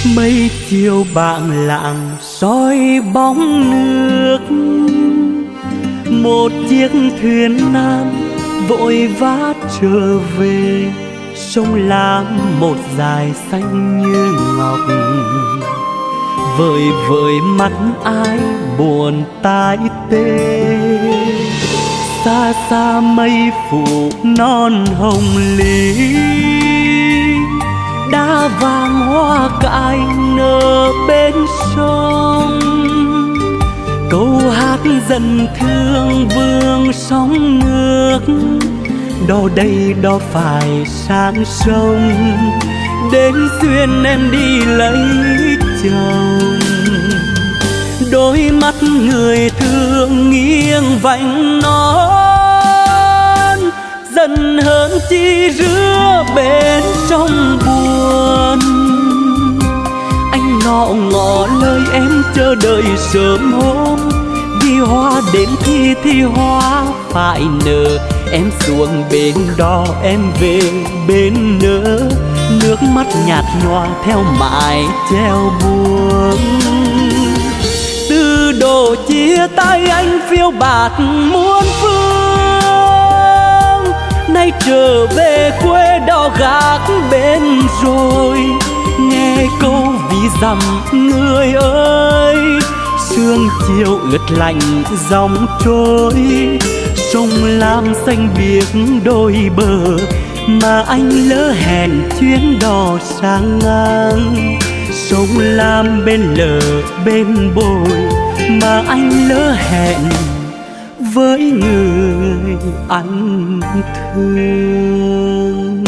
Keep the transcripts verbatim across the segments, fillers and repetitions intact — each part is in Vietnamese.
Mây chiều bảng lạng soi bóng nước, một chiếc thuyền nan vội vã trở về. Sông Lam một dải xanh như ngọc, vời vợi mắt ai buồn tai tê. Xa xa mây phủ non hồng lý, đá vàng hoa cải nở bên sông. Câu hát dần thương vương sóng nước, đò đây đò phải sang sông. Đến duyên em đi lấy chồng, đôi mắt người thương nghiêng vành non. Dần hơn chi rứa bên trong buồn, anh ngọ ngọ lời em chờ đợi sớm hôm. Vì hoa đến thì thì hoa phải nở, em xuống bên đó em về bên nỡ. Nước mắt nhạt nhòa theo mãi treo buông. Từ độ chia tay anh phiêu bạt muôn phương, nay trở về quê đò gác bên rồi. Nghe câu ví dặm người ơi, sương chiều ướt lạnh dòng trôi. Sông Lam xanh biếc đôi bờ, mà anh lỡ hẹn chuyến đò sang ngang. Sông Lam bên lờ bên bồi, mà anh lỡ hẹn với người anh thương.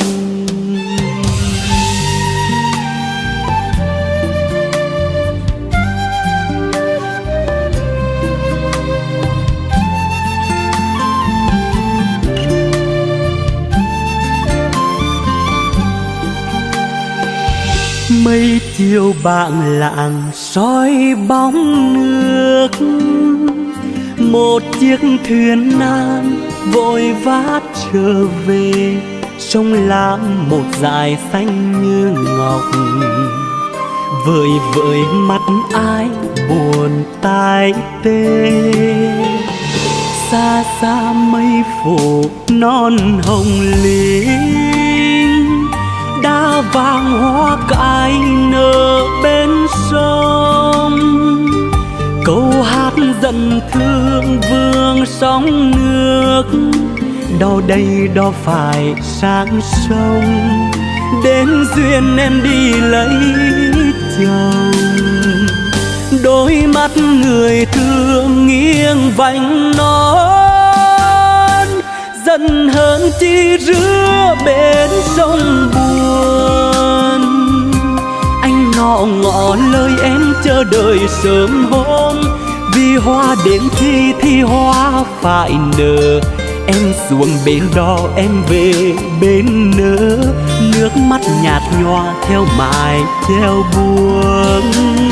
Mây chiều bảng lạng soi bóng nước, một chiếc thuyền nan vội vã trở về. Sông Lam một dải xanh như ngọc, vời vợi mắt ai buồn tai tê. Xa xa mây phủ non hồng linh, đá vàng hoa cải nở bên sông. Câu hát dần thương vương sóng nước, đò đây đò phải sang sông. Đến duyên em đi lấy chồng, đôi mắt người thương nghiêng vành non. Dần hơn chi rứa bên sông buồn, anh ngọ ngọ lời em chờ đợi sớm hôm. Vì hoa đến thì thì hoa phải nở, em xuống bên đó em về bên nỡ. Nước mắt nhạt nhòa theo mãi treo buông.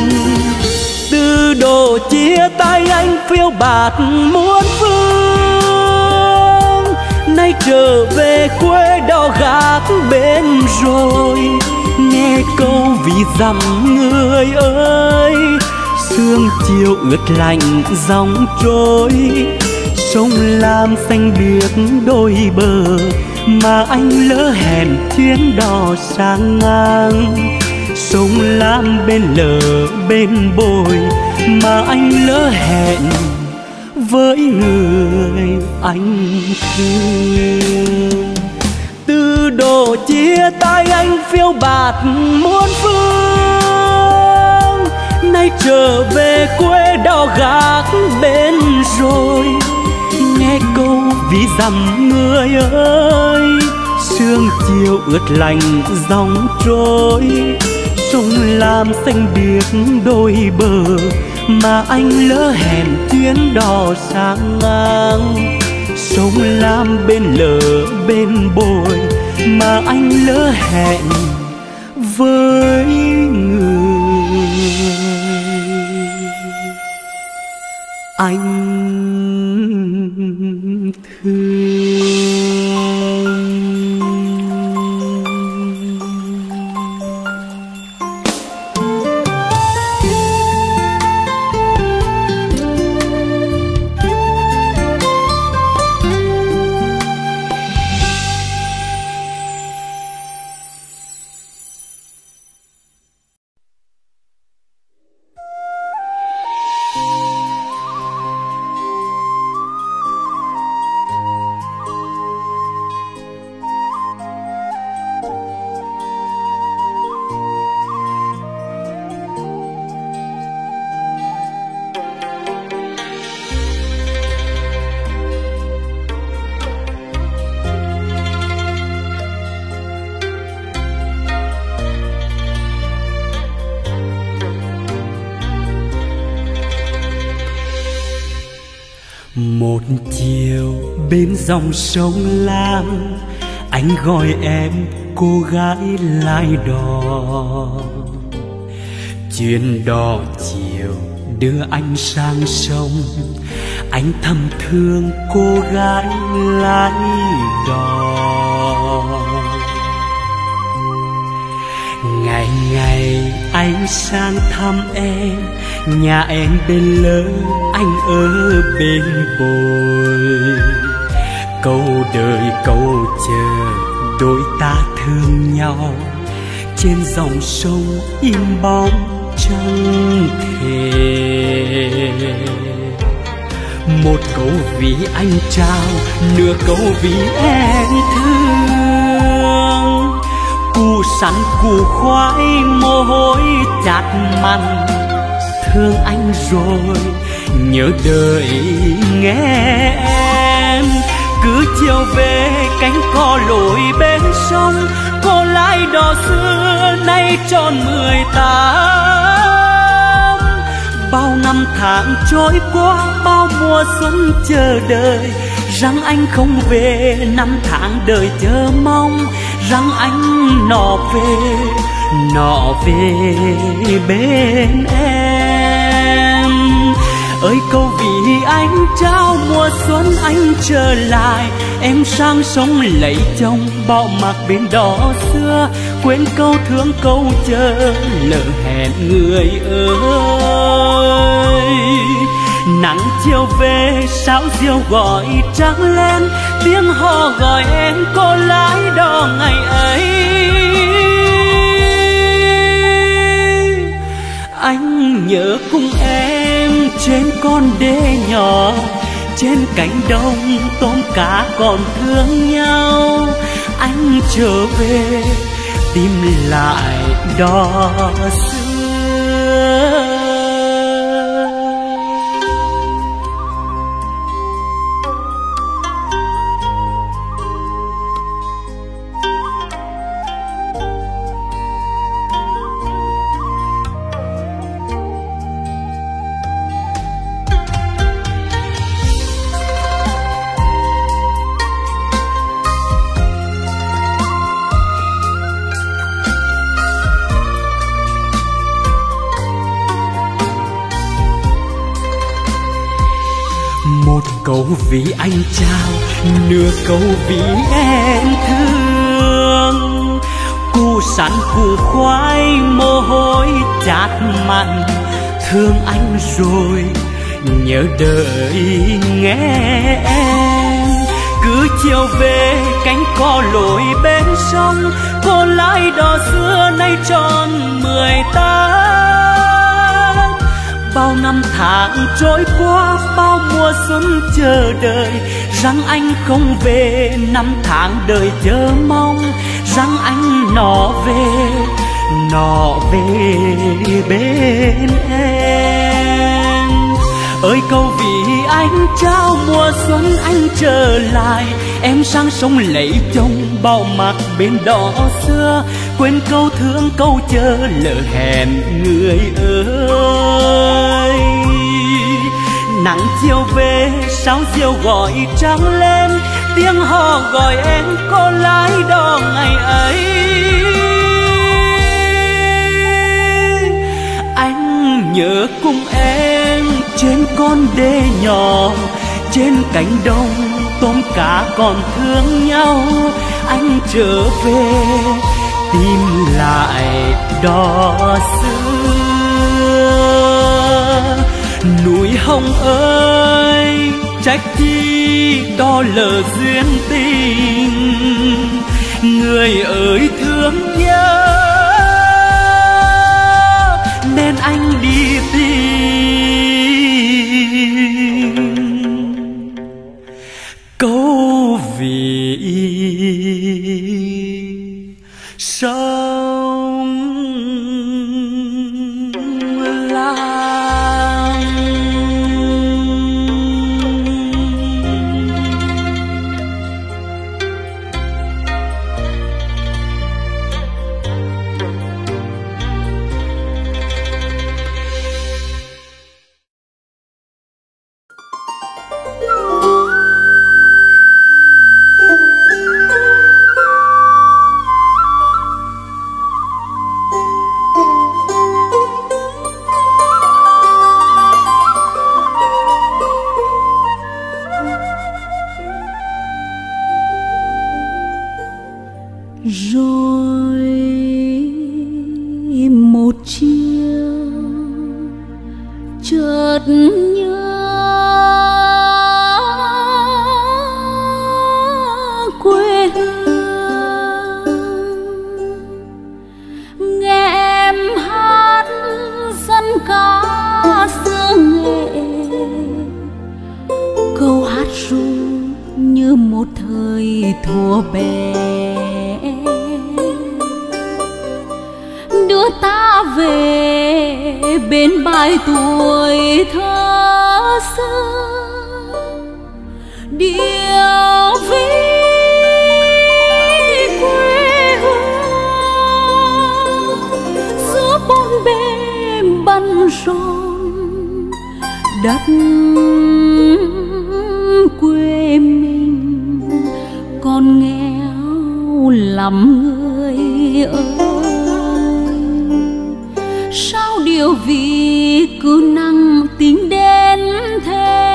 Từ độ chia tay anh phiêu bạt muôn phương, nay trở về quê đò gác bên rồi. Nghe câu ví dặm người ơi, sương chiều ướt lạnh dòng trôi. Sông Lam xanh biếc đôi bờ, mà anh lỡ hẹn chuyến đò sang ngang. Sông Lam bên lờ bên bồi, mà anh lỡ hẹn với người anh thương. Từ độ chia tay anh phiêu bạt muôn phương, nay trở về quê đò gác bên rồi. Nghe câu ví dặm người ơi, sương chiều ướt lạnh dòng trôi. Sông Lam xanh biếc đôi bờ, mà anh lỡ hẹn chuyến đò sang ngang. Sông Lam bên lờ bên bồi, mà anh lỡ hẹn với người anh thương. chiều bên dòng sông Lam, anh gọi em cô gái lái đò. Chuyến đò chiều đưa anh sang sông, anh thầm thương cô gái lái đò. Ngày ngày anh sang thăm em, nhà em bên lớn, anh ở bên bồi. Câu đời câu chờ đôi ta thương nhau, trên dòng sông im bóng chẳng thể. Một câu vì anh trao, nửa câu vì em thương. Củ sắn củ khoai mồ hôi chát mặn, thương anh rồi nhớ đời nghe em. Cứ chiều về cánh cò lội bên sông, cô lái đò xưa nay tròn mười tám. Bao năm tháng trôi qua, bao mùa xuân chờ đợi, rằng anh không về. Năm tháng đời chờ mong, rằng anh nọ về, nọ về bên em. Ơi câu vì anh trao mùa xuân anh trở lại, em sang sông lấy chồng bỏ mặc bên đò xưa. Quên câu thương câu chờ lỡ hẹn người ơi. Nắng chiều về sao diều gọi trắng lên, tiếng hò gọi em cô lái đò ngày ấy. Anh nhớ cùng em trên con đê nhỏ, trên cánh đồng tôm cá còn thương nhau. Anh trở về tìm lại đò xưa. Một câu vì anh trao, nửa câu vì em thương. Củ sắn củ khoai mồ hôi chát mặn, thương anh rồi nhớ đời nghe em. Cứ chiều về cánh cò lội bên sông, cô lái đò xưa nay tròn mười tám. Bao năm tháng trôi qua, bao mùa xuân chờ đợi, rằng anh không về. Năm tháng đời chờ mong, rằng anh nọ về, nọ về bên em. Ơi câu vì anh trao mùa xuân anh trở lại, em sang sông lấy chồng bao mặc bên đò xưa. Quên câu thương câu chờ lỡ hẹn người ơi. Nắng chiều về sao diều gọi trắng lên, tiếng hò gọi em cô lái đò ngày ấy. Anh nhớ cùng em trên con đê nhỏ, trên cánh đồng tôm cá còn thương nhau. Anh trở về tìm lại đò xưa. Núi Hồng ơi trách chi đò lỡ duyên tình, người ơi thương nhớ nên anh đi tìm. Câu vì sông Lam. một chiều chợt nhớ quê hương, nghe em hát dân ca xưa nghệ, câu hát ru như một thời thuở bé, đưa ta về bên bãi tuổi thơ xưa. Điệu ví quê hương giữa bốn bề băn rộn, đất quê mình còn nghèo lắm người ơi. Sao điều vì cứ năng tính đến thế,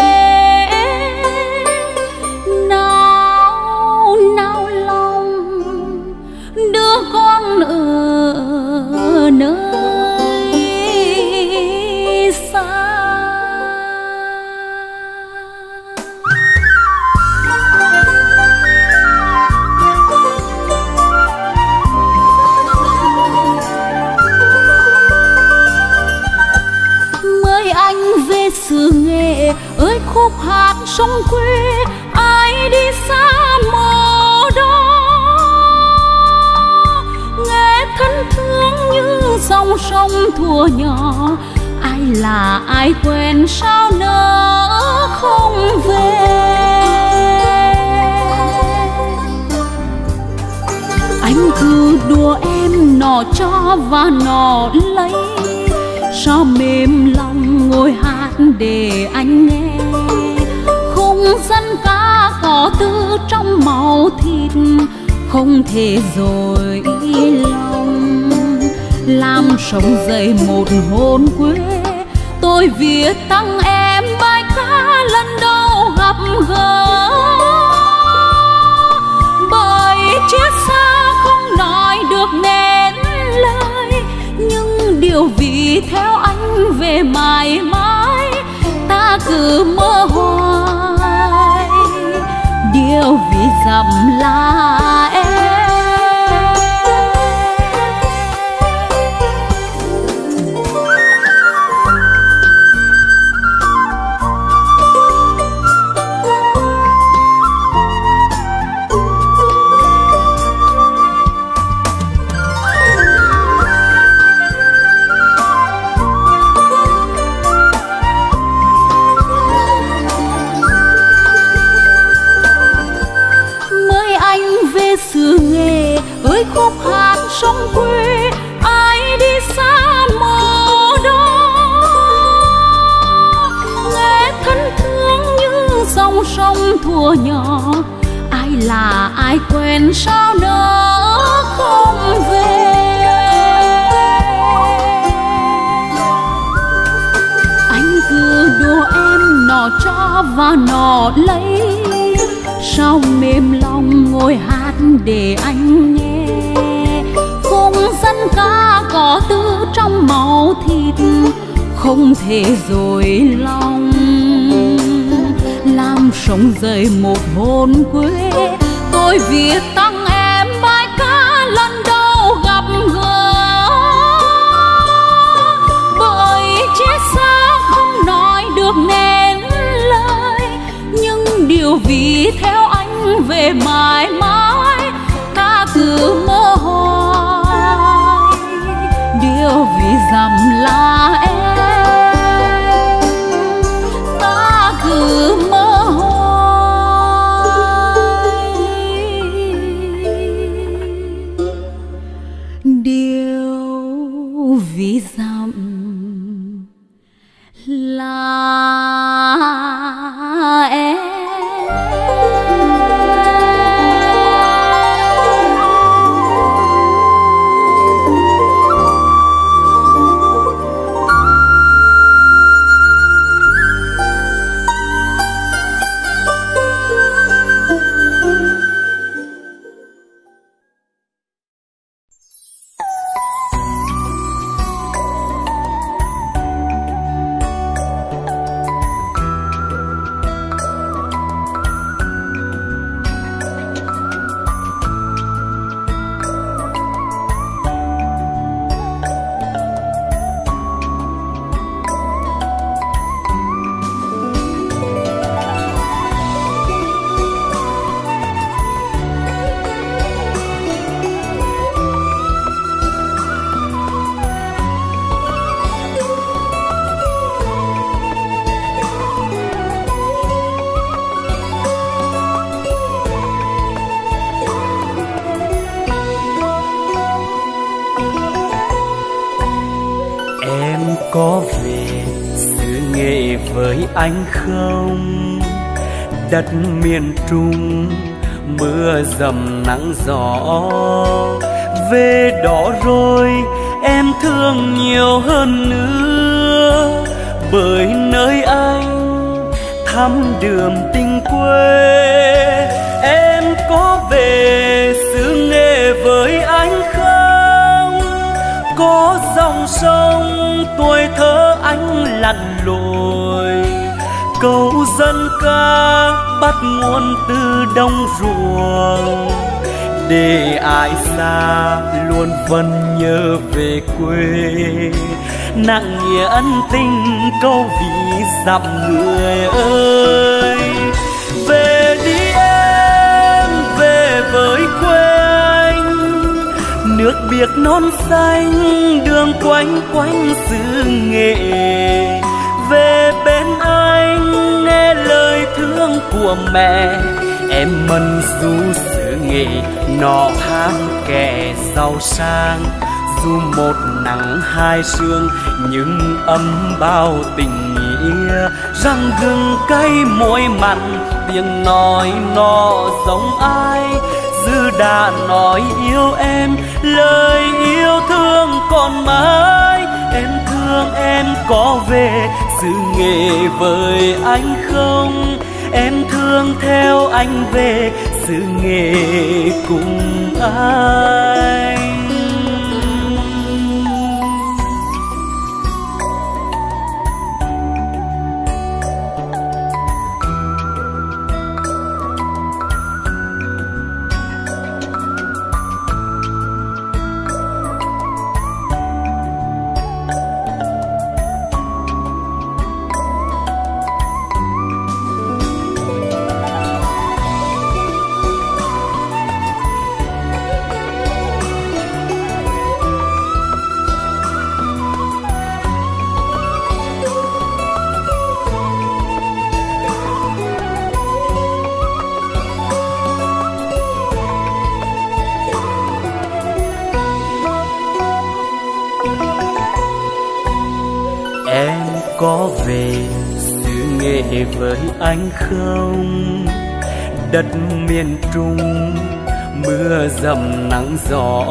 nào nào lòng đứa con ở nơi xa. Xứ nghệ ơi khúc hát sông quê, ai đi xa mồ đó, nghe thân thương như dòng sông thuở nhỏ. Ai là ai quen sao nỡ không về. Anh cứ đùa em nọ cho và nọ lấy, sao mềm lòng ngồi hát để anh nghe. Không dân ca có tư trong máu thịt, không thể dối lòng làm sống dậy một hồn quê. Tôi viết tặng em bài ca lần đầu gặp gỡ, bởi chia xa không nói được nên lời, nhưng điều vì theo anh về mãi mãi ta cứ mơ hoài. Điều vì dặm là em. Xứ nghệ ơi khúc hát sông quê, ai đi xa mồ đó, nghe thân thương như dòng sông thuở nhỏ. Ai là ai quen sao nỡ không về. Anh cứ đùa em nọ cho và nọ lấy, sao mềm lòng ngồi hát để anh nghe. Không dân ca có tư trong máu thịt, không thể dối lòng làm sống dậy một hồn quê. Tôi viết tặng em bài ca lần đầu gặp gỡ, bởi chia xa không nói được nên lời, nhưng điều vì theo anh về mãi mãi ta cứ mơ hoài. Điều vì dặm là em, ta cứ mơ hoài. Điều vì dặm là em. có về xứ Nghệ với anh không? Đất miền Trung mưa dầm nắng gió, về đó rồi em thương nhiều hơn nữa, bởi nơi anh thăm đường tình quê. Em có về xứ Nghệ với anh không? Có dòng sông tuổi thơ anh lặn lội, câu dân ca bắt nguồn từ đồng ruộng, để ai xa luôn vẫn nhớ về quê. Nặng nghĩa ân tình câu ví dặm người ơi. Về đi em, về với quê anh, nước biếc non xanh đường quanh quanh xứ Nghệ. Về bên anh nghe lời thương của mẹ, em mân du xứ Nghệ nọ ham kẻ giàu sang. Dù một nắng hai sương nhưng ấm bao tình nghĩa, răng gừng cay môi mặn tiếng nói nó giống ai. Dư đã nói yêu em, lời yêu thương còn mãi. Em thương em có về xứ Nghệ với anh không? Em thương theo anh về xứ Nghệ cùng anh. Có về xứ Nghệ với anh không? Đất miền Trung mưa dầm nắng gió,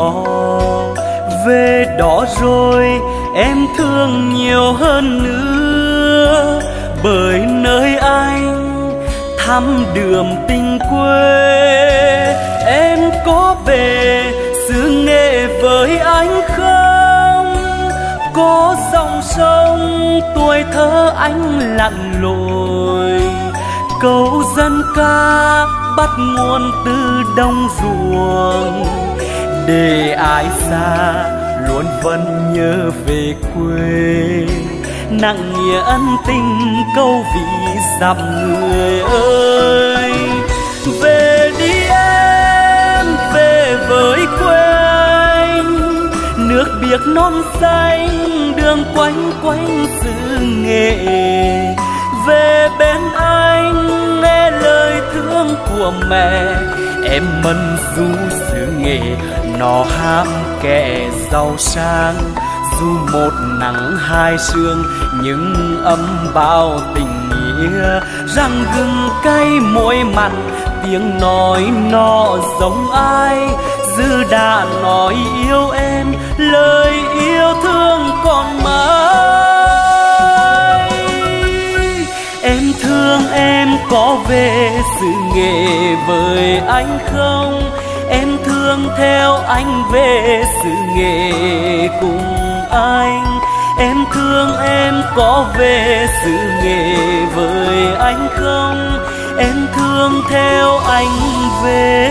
về đó rồi em thương nhiều hơn nữa, bởi nơi anh thăm đường tình quê. Em có về xứ Nghệ với anh không? Có dòng sông tuổi thơ anh lặn lội, câu dân ca bắt nguồn từ đồng ruộng, để ai xa luôn vẫn nhớ về quê. Nặng nghĩa ân tình câu ví dặm người ơi. Về đi em, về với quê anh, nước biếc non xanh đường quanh quanh xứ Nghệ. Về bên anh nghe lời thương của mẹ, em mân du xứ Nghệ nó ham kẻ giàu sang. Dù một nắng hai sương nhưng ấm bao tình nghĩa, răng gừng cay môi mặn tiếng nói nó giống ai. Dư đã nói yêu em, lời yêu thương còn mãi. Em thương em có về xứ Nghệ với anh không? Em thương theo anh về xứ Nghệ cùng anh. Em thương em có về xứ Nghệ với anh không? Em thương theo anh về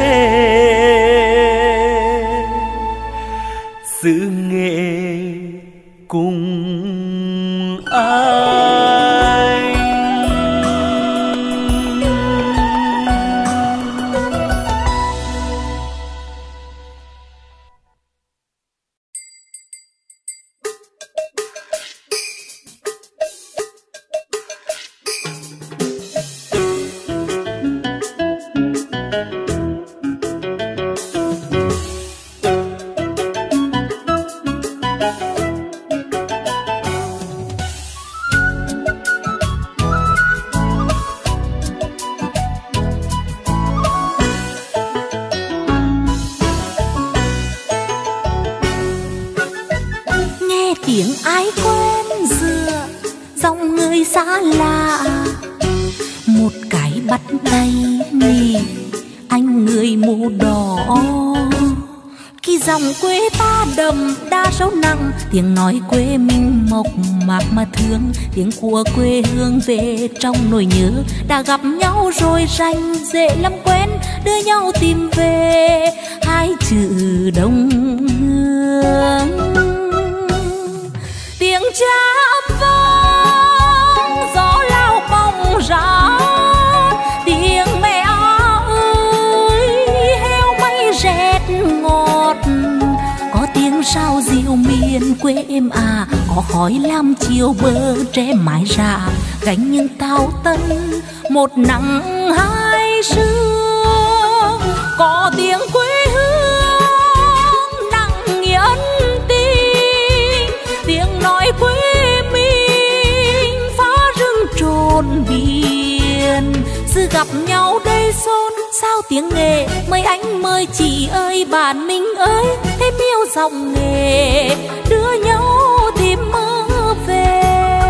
xứ Nghệ cùng anh. tiếng ai quen dựa dòng người xa lạ, một cái bắt tay mì anh người mũ đỏ. Khi dòng quê ta đậm đa sâu nặng, tiếng nói quê mình mộc mạc mà thương, tiếng của quê hương về trong nỗi nhớ. Đã gặp nhau rồi rành dễ lắm quen, đưa nhau tìm về hai chữ đồng hương. Tiếng chắp vang gió lao bóng ra, tiếng mẹ ơi heo may rét ngọt. Có tiếng sao diệu miền quê em à, có khói lam chiều bờ tre mái rạ, gánh những tao tân một nắng hai sương. Có tiếng quê hương nặng nghĩa ân tình, tiếng nói quê mình phá rừng trồn biển. Sự gặp nhau đây xôn sao tiếng nghề, mời anh mời chị ơi bạn mình ơi, thêm yêu giọng nghề đưa nhau tìm mơ về.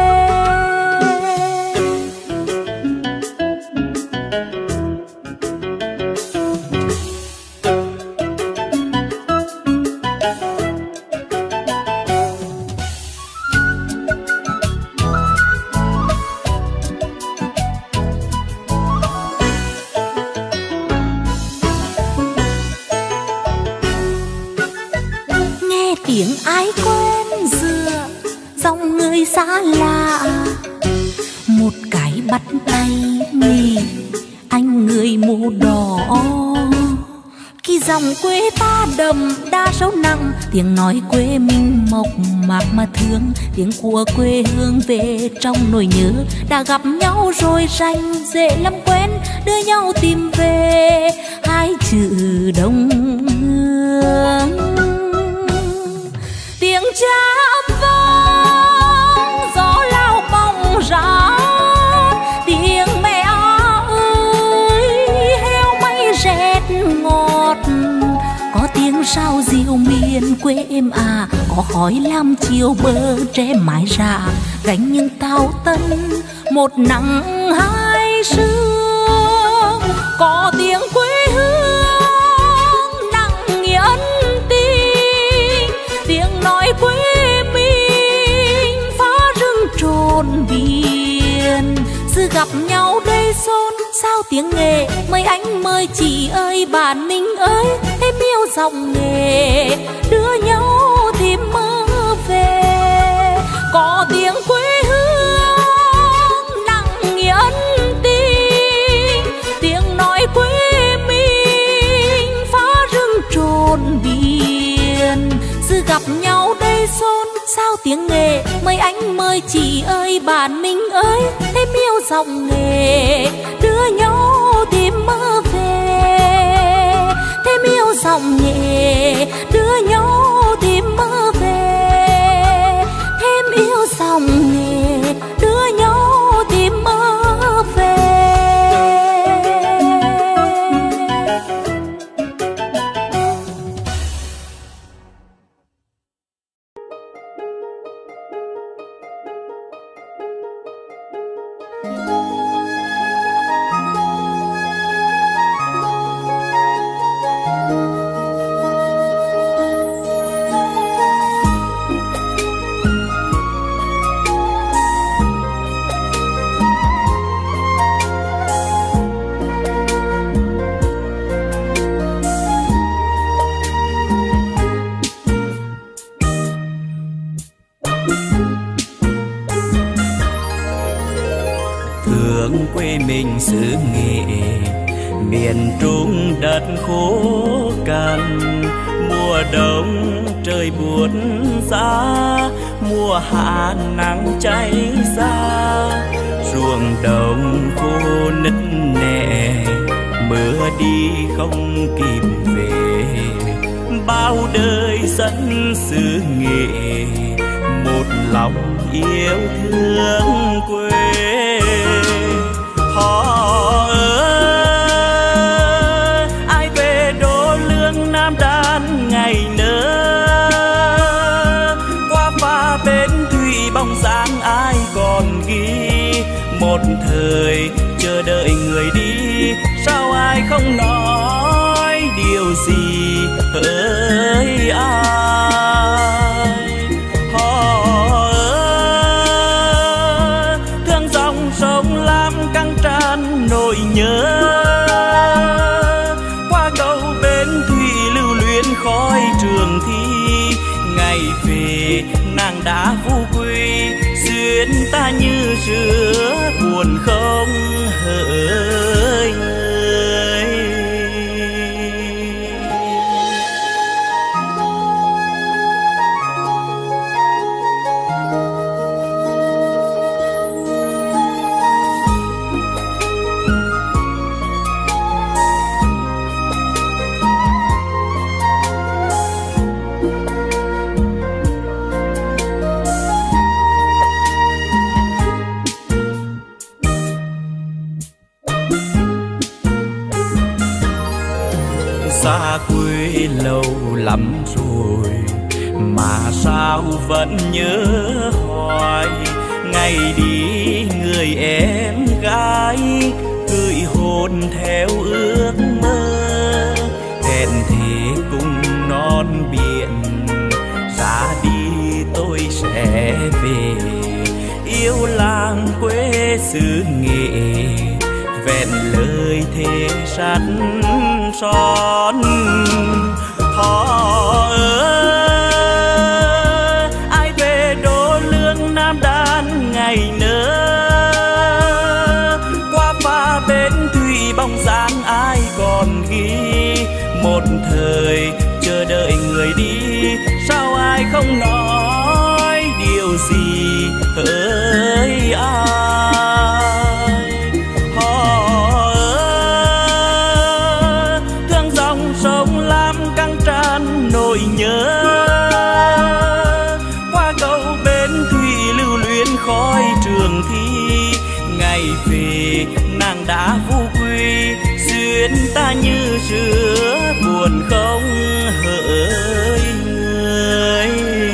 Tiếng ai quen dựa dòng người xa lạ, một cái bắt tay mì anh người mũ đỏ. Khi dòng quê ta đậm đa sâu nặng, tiếng nói quê mình mộc mạc mà thương, tiếng của quê hương về trong nỗi nhớ. Đã gặp nhau rồi rành dễ lắm quen, đưa nhau tìm về hai chữ đồng hương. Tiếng chắp vang gió lao bóng ra, tiếng mẹ ơi heo may rét ngọt. Có tiếng sao diệu miền quê em à, có khói lam chiều bờ tre mái rạ, gánh những tao tân một nắng hai sương. Có tiếng quê hương nặng nghĩa ân tình, tiếng nói quê mình phá rừng trồn biển. Sự gặp nhau đây xôn sao tiếng nghề, mời anh mời chị ơi bạn mình ơi, thêm yêu giọng nghề đưa nhau tìm mơ về. Có tiếng quê hương nặng nghĩa ân tình, tiếng nói quê mình phá rừng trồn biển. Sự gặp nhau đây xôn sao tiếng nghề, mời anh mời chị ơi bạn mình ơi, thêm yêu giọng nghề đưa nhau tìm mơ về. Thêm yêu giọng nghề đưa nhau tìm mơ về. Thêm yêu giọng nghề đưa nhau tìm mơ về. Thương quê mình xứ Nghệ, miền Trung đất khô cằn. Mùa đông trời buốt giá, mùa hạ nắng cháy xa. Ruộng đồng khô nứt nẻ, mưa đi không kịp về. Bao đời dân xứ Nghệ, một lòng yêu thương quê. Họ ơi, ai về đô lương Nam Đan ngày nơ, qua pha bến thủy bóng dáng ai còn ghi. Một thời chờ đợi người đi, sao ai không nói điều gì hỡi ai. Họ ơi, thương dòng sông Lam căng tràn nỗi nhớ. Qua cầu bến thủy lưu luyến khói trường thi, ngày về nàng đã vu quy, duyên ta như sữa buồn không hỡi người. Xa quê lâu lắm rồi mà sao vẫn nhớ hoài. Ngày đi người em gái gửi hồn theo ước mơ, hẹn thề cùng non biển ra đi tôi sẽ về. Yêu làng quê xứ Nghệ vẹn lời thề sắt son. Họ ơi, ai về đô lương Nam Đan ngày nỡ. Qua pha bến thủy bóng dáng ai còn ghi. Một thời chờ đợi người đi, sao ai không nói điều gì hỡi ai. Họ ơi, thương dòng sông Lam căng tràn nỗi nhớ. Qua cầu bến thủy lưu luyến khói trường thi, ngày về nàng đã vu quy, duyên ta như sữa buồn không hỡi người.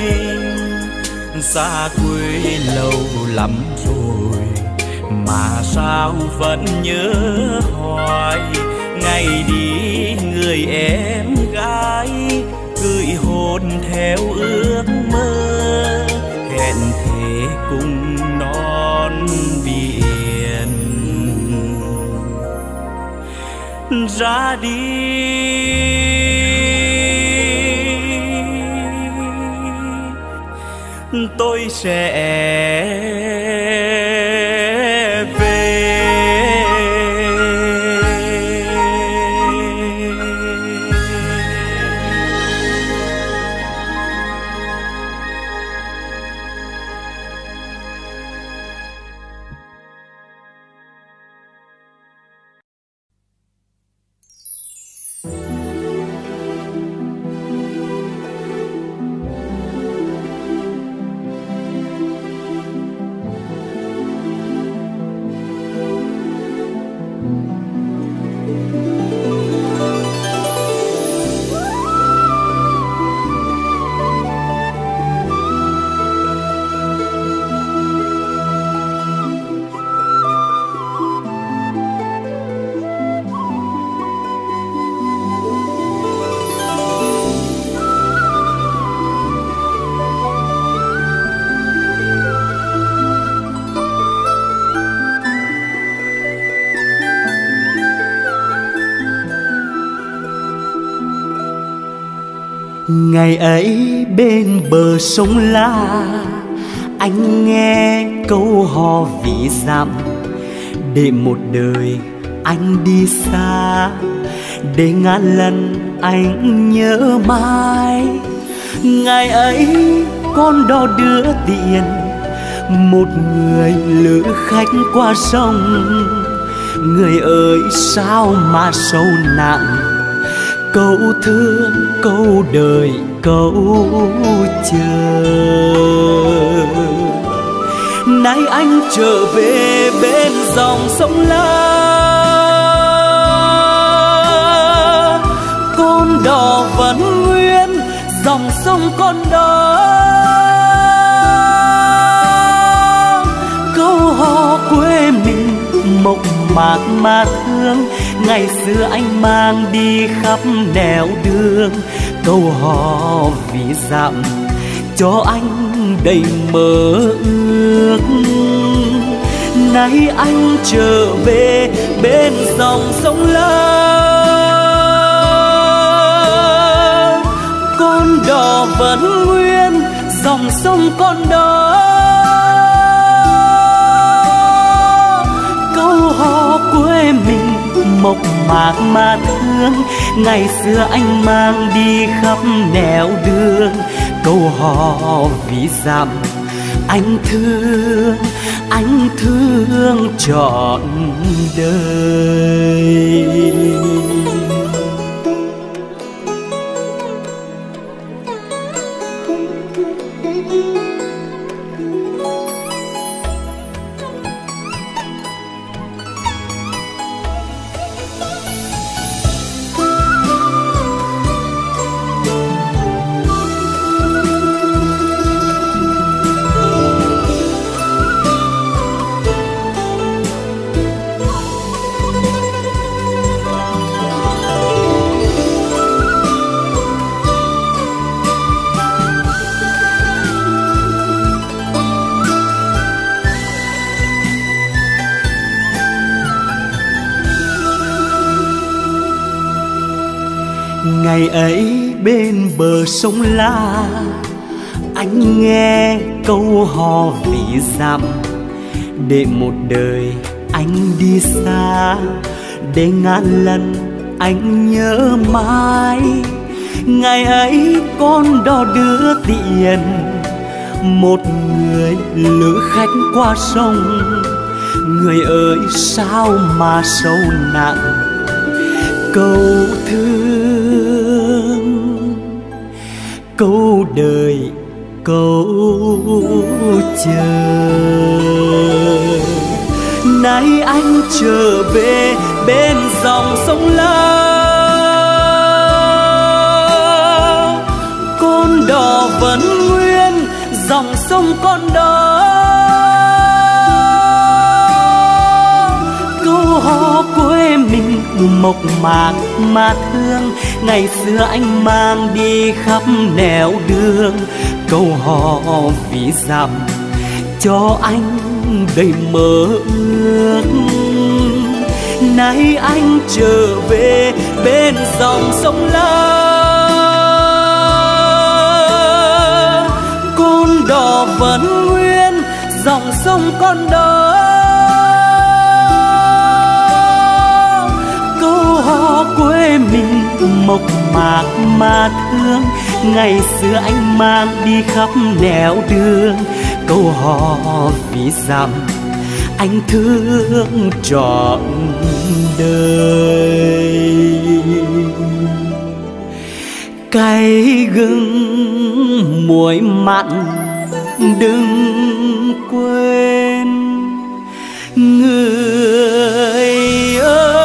Xa quê lâu lắm rồi mà sao vẫn nhớ hoài. Ngày đi người em gái gửi hồn theo ước mơ, hẹn thề cùng non biển ra đi. Tôi sẽ về. Ngày ấy bên bờ sông La, anh nghe câu hò ví dặm. Để một đời anh đi xa, để ngàn lần anh nhớ mãi. Ngày ấy con đò đưa tiền, một người lữ khách qua sông. Người ơi sao mà sâu nặng, câu thương câu đời câu chờ. Nay anh trở về bên dòng sông La, con đò vẫn nguyên dòng sông con đó. mộc mạc mà thương. Ngày xưa anh mang đi khắp nẻo đường, câu hò vì dặm cho anh đầy mơ ước. Nay anh trở về bên dòng sông lớn, con đò vẫn nguyên dòng sông con đó. Câu hò quê mình mộc mạc mà thương. Ngày xưa anh mang đi khắp nẻo đường, câu hò vì dặm anh thương, anh thương trọn đời. Ngày ấy bên bờ sông La, anh nghe câu hò vì dặm. Để một đời anh đi xa, để ngàn lần anh nhớ mãi. Ngày ấy con đò đưa tiền, một người lữ khách qua sông. Người ơi sao mà sâu nặng câu thương, câu đời câu chờ. Nay anh trở về bên dòng sông lớn, con đò vẫn nguyên dòng sông con đó. Câu hò quê mình mộc mạc mà thương. Ngày xưa anh mang đi khắp nẻo đường, câu hò vì dặm cho anh đầy mơ ước. Nay anh trở về bên dòng sông lớn, con đò vẫn nguyên dòng sông con đó. Quê mình mộc mạc mà thương. Ngày xưa anh mang đi khắp nẻo đường, câu hò vì dặm anh thương trọn đời. Cay gừng muối mặn đừng quên, người ơi.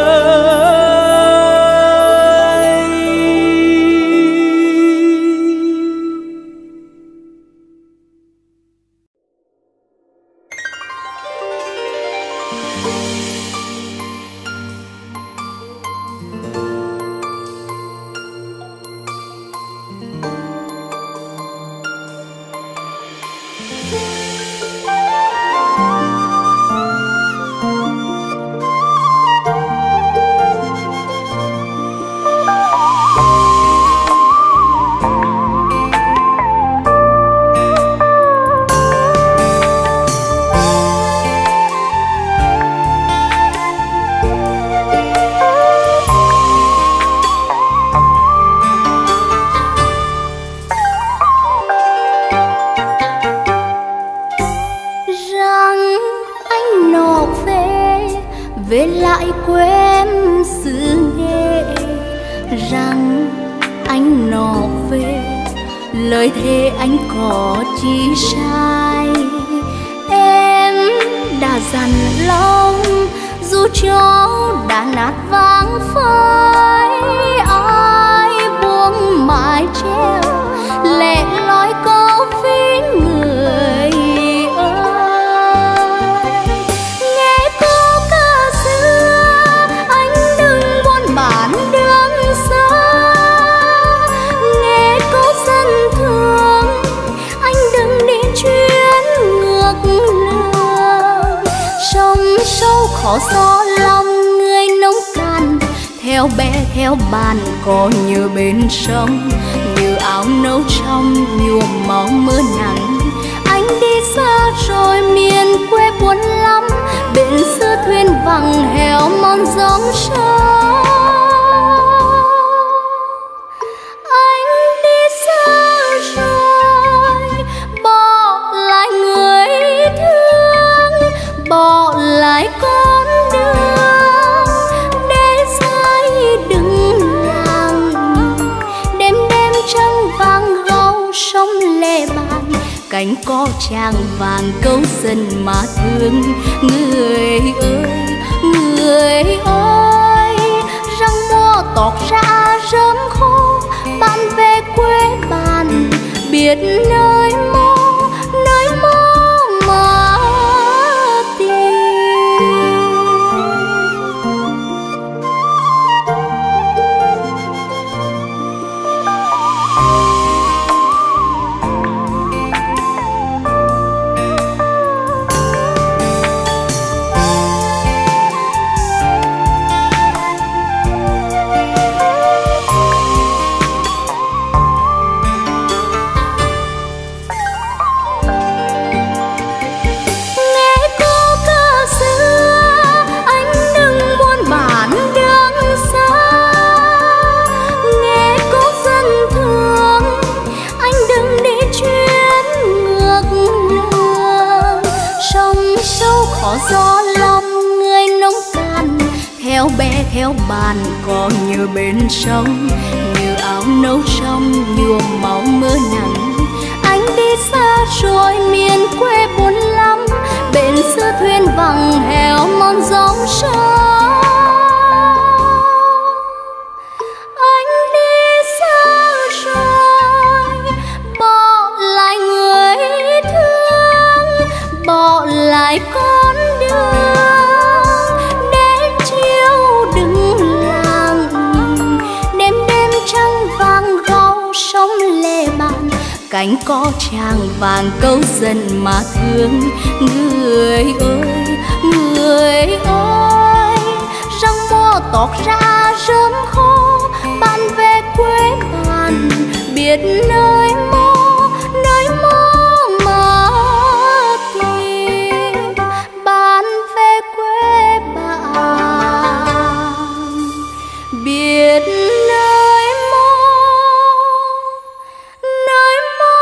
về lại quê em xứ Nghệ, rằng anh nọ về lời thề anh có chi sai. Em đã dằn lòng dù cho đã nát vàng phai, ai buông mái treo lẻ loi câu với người ơi. Nghe câu ca khó gió lòng người nông cạn. Theo bé theo bàn có như bên sông, như áo nâu trong nhuộm máu mưa nắng. Anh đi xa rồi miền quê buồn lắm, bên xưa thuyền vắng heo mòn gióng sông. Anh đi xa rồi bỏ lại người thương, bỏ lại con đường để rơi đứng lặng. Đêm đêm trăng vàng gâu sông lệ bàn, cánh có tràng vàng câu dân mà thương. Người ơi, người ơi, răng mùa tọt ra rơm khô, bạn về quê bạn biết nơi mô, nơi mô mà tìm. Gió lòng người nông cạn, theo bé theo bàn có như bên sông, như áo nâu trong nhuộm máu mưa nắng. Anh đi xa rồi miền quê buồn lắm, bên xưa thuyền vắng heo mòn gióng sông. Anh đi xa rồi bỏ lại người thương, bỏ lại con để chiều đứng lặng. Đêm đêm trăng vàng gâu sông lệ bàn, cánh có tràng vàng câu dân mà thương. Người ơi, người ơi, răng mùa tọt ra rơm khô, bạn về quê bạn biết nơi mô, nơi mô mà tìm. Bạn về quê bạn biết nơi mô, nơi mô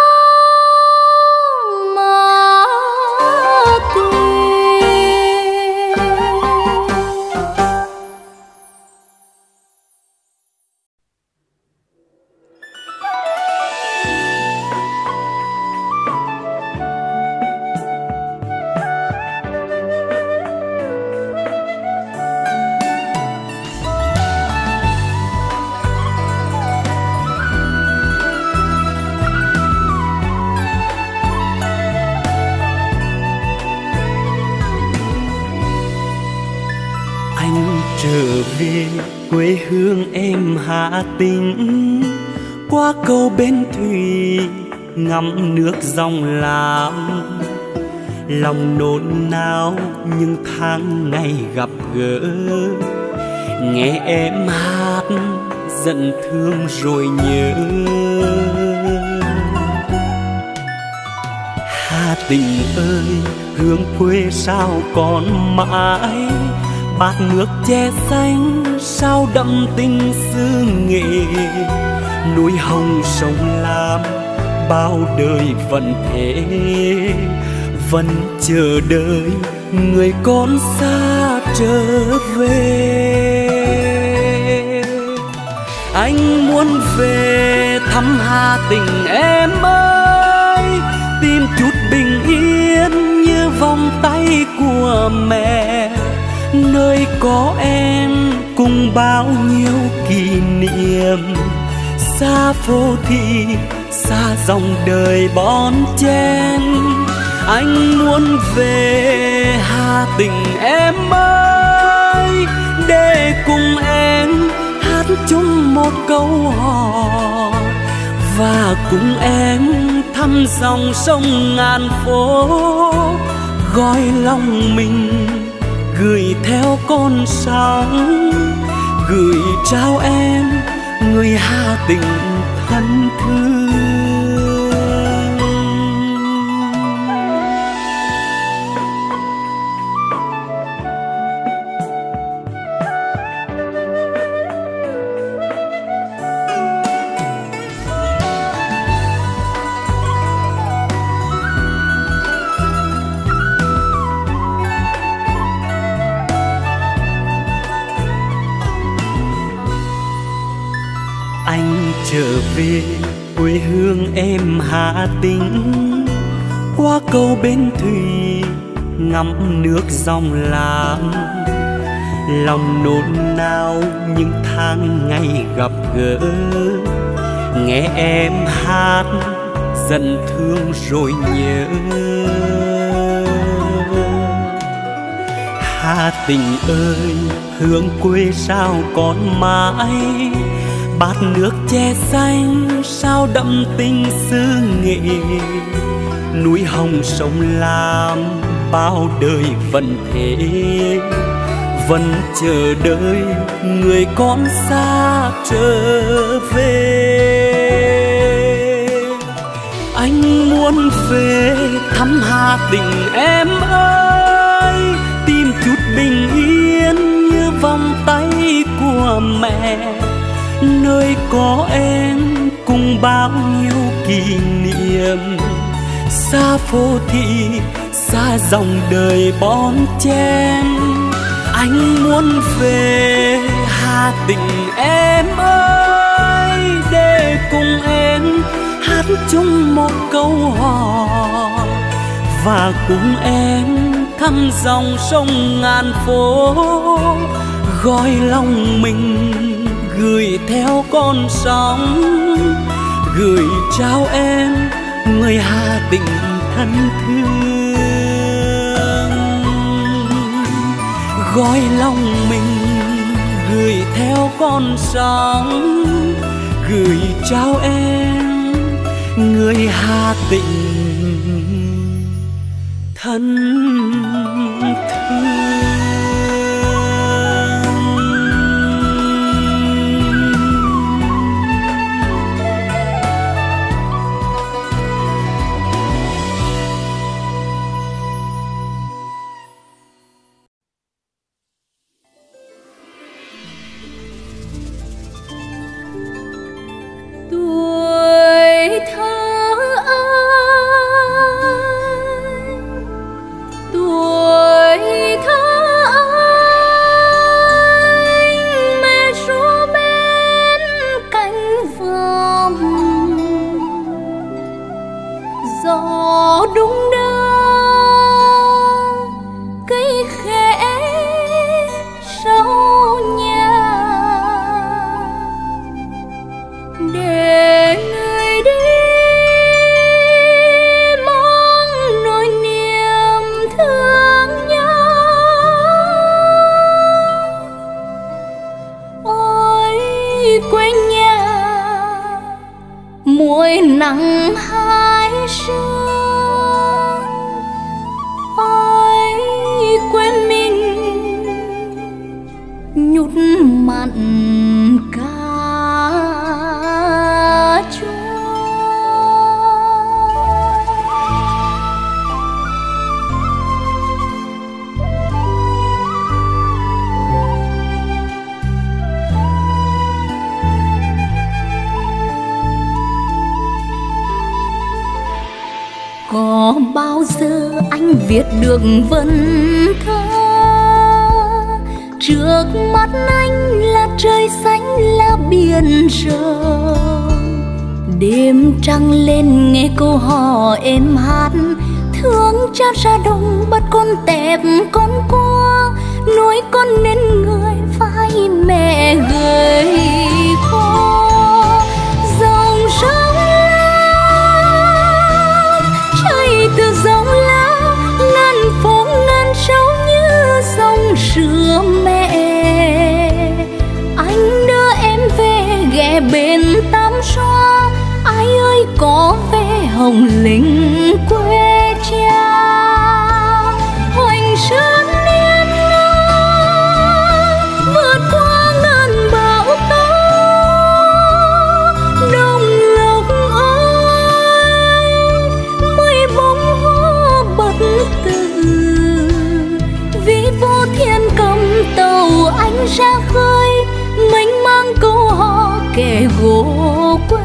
mà tìm. Trở về quê hương em Hà Tĩnh, qua cầu Bến Thủy ngắm nước dòng Lam. Lòng nôn nao những tháng ngày gặp gỡ, nghe em hát giận thương rồi nhớ. Hà Tĩnh ơi, hương quê sao còn mãi, bát nước che xanh sao đậm tình xứ Nghệ. Núi hồng sông Lam bao đời vẫn thế, vẫn chờ đợi người con xa trở về. Anh muốn về thăm Hà Tĩnh em ơi, tìm chút bình yên như vòng tay của mẹ, nơi có em cùng bao nhiêu kỷ niệm. Xa phố thị, xa dòng đời bon chen, anh muốn về Hà Tĩnh em ơi, để cùng em hát chung một câu hò, và cùng em thăm dòng sông ngàn phố, gọi lòng mình gửi theo con sóng, gửi trao em người Hà Tĩnh thân thương. Anh trở về quê hương em Hà Tĩnh, qua cầu Bến Thủy ngắm nước dòng lam, lòng nôn nao những tháng ngày gặp gỡ, nghe em hát dần thương rồi nhớ. Hà Tĩnh ơi, hương quê sao còn mãi, bát nước che xanh sao đậm tình xứ nghệ, núi hồng sông Lam bao đời vẫn thế, vẫn chờ đợi người con xa trở về. Anh muốn về thăm Hà Tĩnh em ơi, tìm chút bình yên như vòng tay của mẹ, nơi có em cùng bao nhiêu kỷ niệm, xa phố thị xa dòng đời bon chen. Anh muốn về Hà Tĩnh em ơi, để cùng em hát chung một câu hò, và cùng em thăm dòng sông ngàn phố, gọi lòng mình gửi theo con sóng, gửi trao em người Hà Tĩnh thân thương. Gọi lòng mình gửi theo con sóng, gửi trao em người Hà Tĩnh thân thương. Có bao giờ anh viết được vần thơ, trước mắt anh là trời xanh là biển rộng, đêm trăng lên nghe câu hò êm hát, thương chát ra đồng bắt con tẹp con cua, nuôi con nên người phải mẹ gầy khô. Dòng sông từ dòng lá ngàn phố ngàn sâu như dòng sữa mẹ, anh đưa em về ghé bên Tam Xoa, ai ơi có về Hồng Linh quê cha. Hoành sơn niên kẻ gỗ quê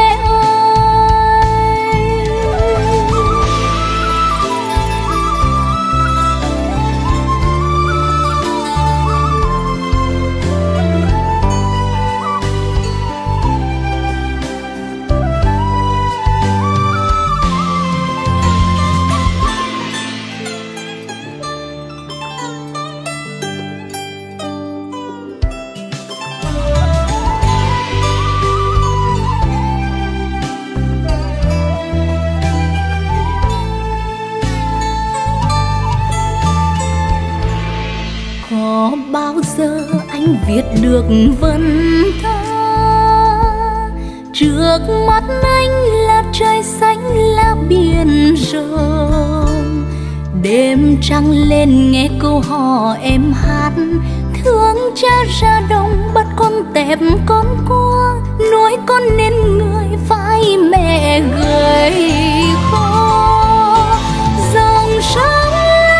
anh viết được vần thơ. Trước mắt anh là trời xanh là biển rộng, đêm trăng lên nghe câu hò em hát. Thương cha ra đồng bắt con tẹp con cua, nuôi con nên người phải mẹ gầy khô. Dòng sông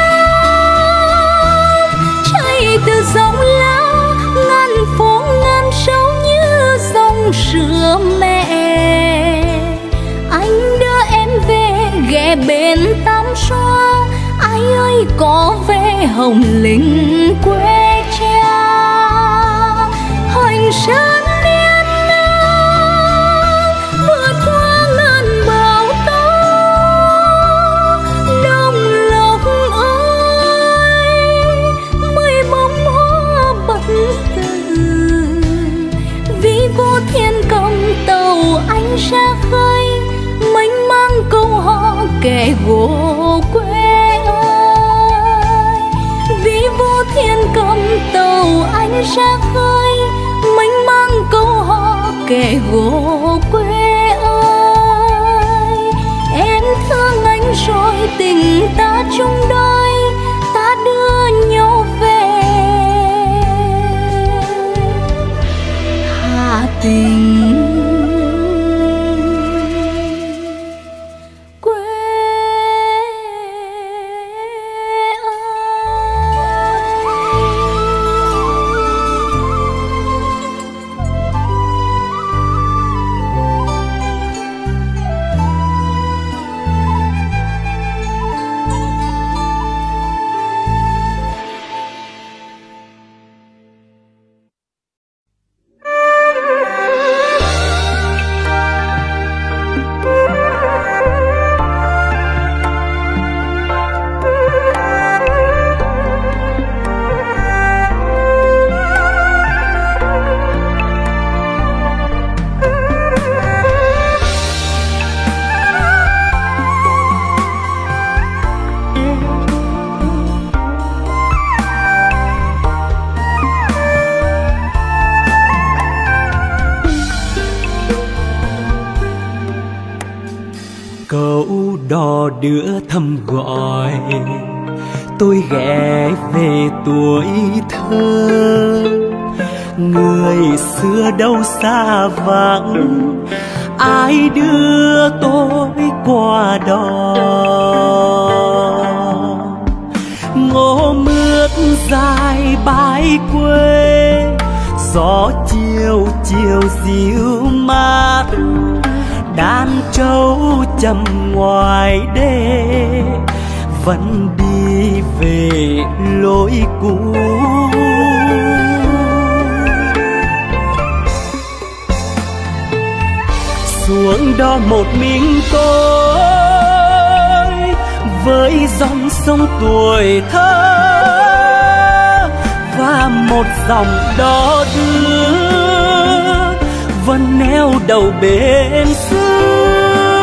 chảy từ dòng lá ngàn phố ngàn sâu như dòng sữa mẹ. Anh đưa em về ghé bên Tam Xoa, ai ơi có về Hồng Linh quê cha. Hoành sơn liên nương vượt qua ngàn bão tố, đồng lộc ơi mười bông hoa bật từ. Vì vô thiên công tàu anh ra khơi, mênh mang câu hò kẻ gỗ quê ơi. Vì vô thiên cầm tàu anh ra khơi, mênh mang câu hò kẻ gỗ quê ơi. Em thương anh rồi tình ta chung đôi, ta đưa nhau về Hà Tình. Đưa thăm gọi tôi ghé về tuổi thơ. Người xưa đâu xa vắng, ai đưa tôi qua đó. Ngô mướt dài bãi quê, gió chiều chiều dịu mát. Đàn trâu chầm ngoài đê vẫn đi về lối cũ. Xuống đó một mình tôi với dòng sông tuổi thơ, và một dòng đò đưa vẫn neo đầu bên xưa.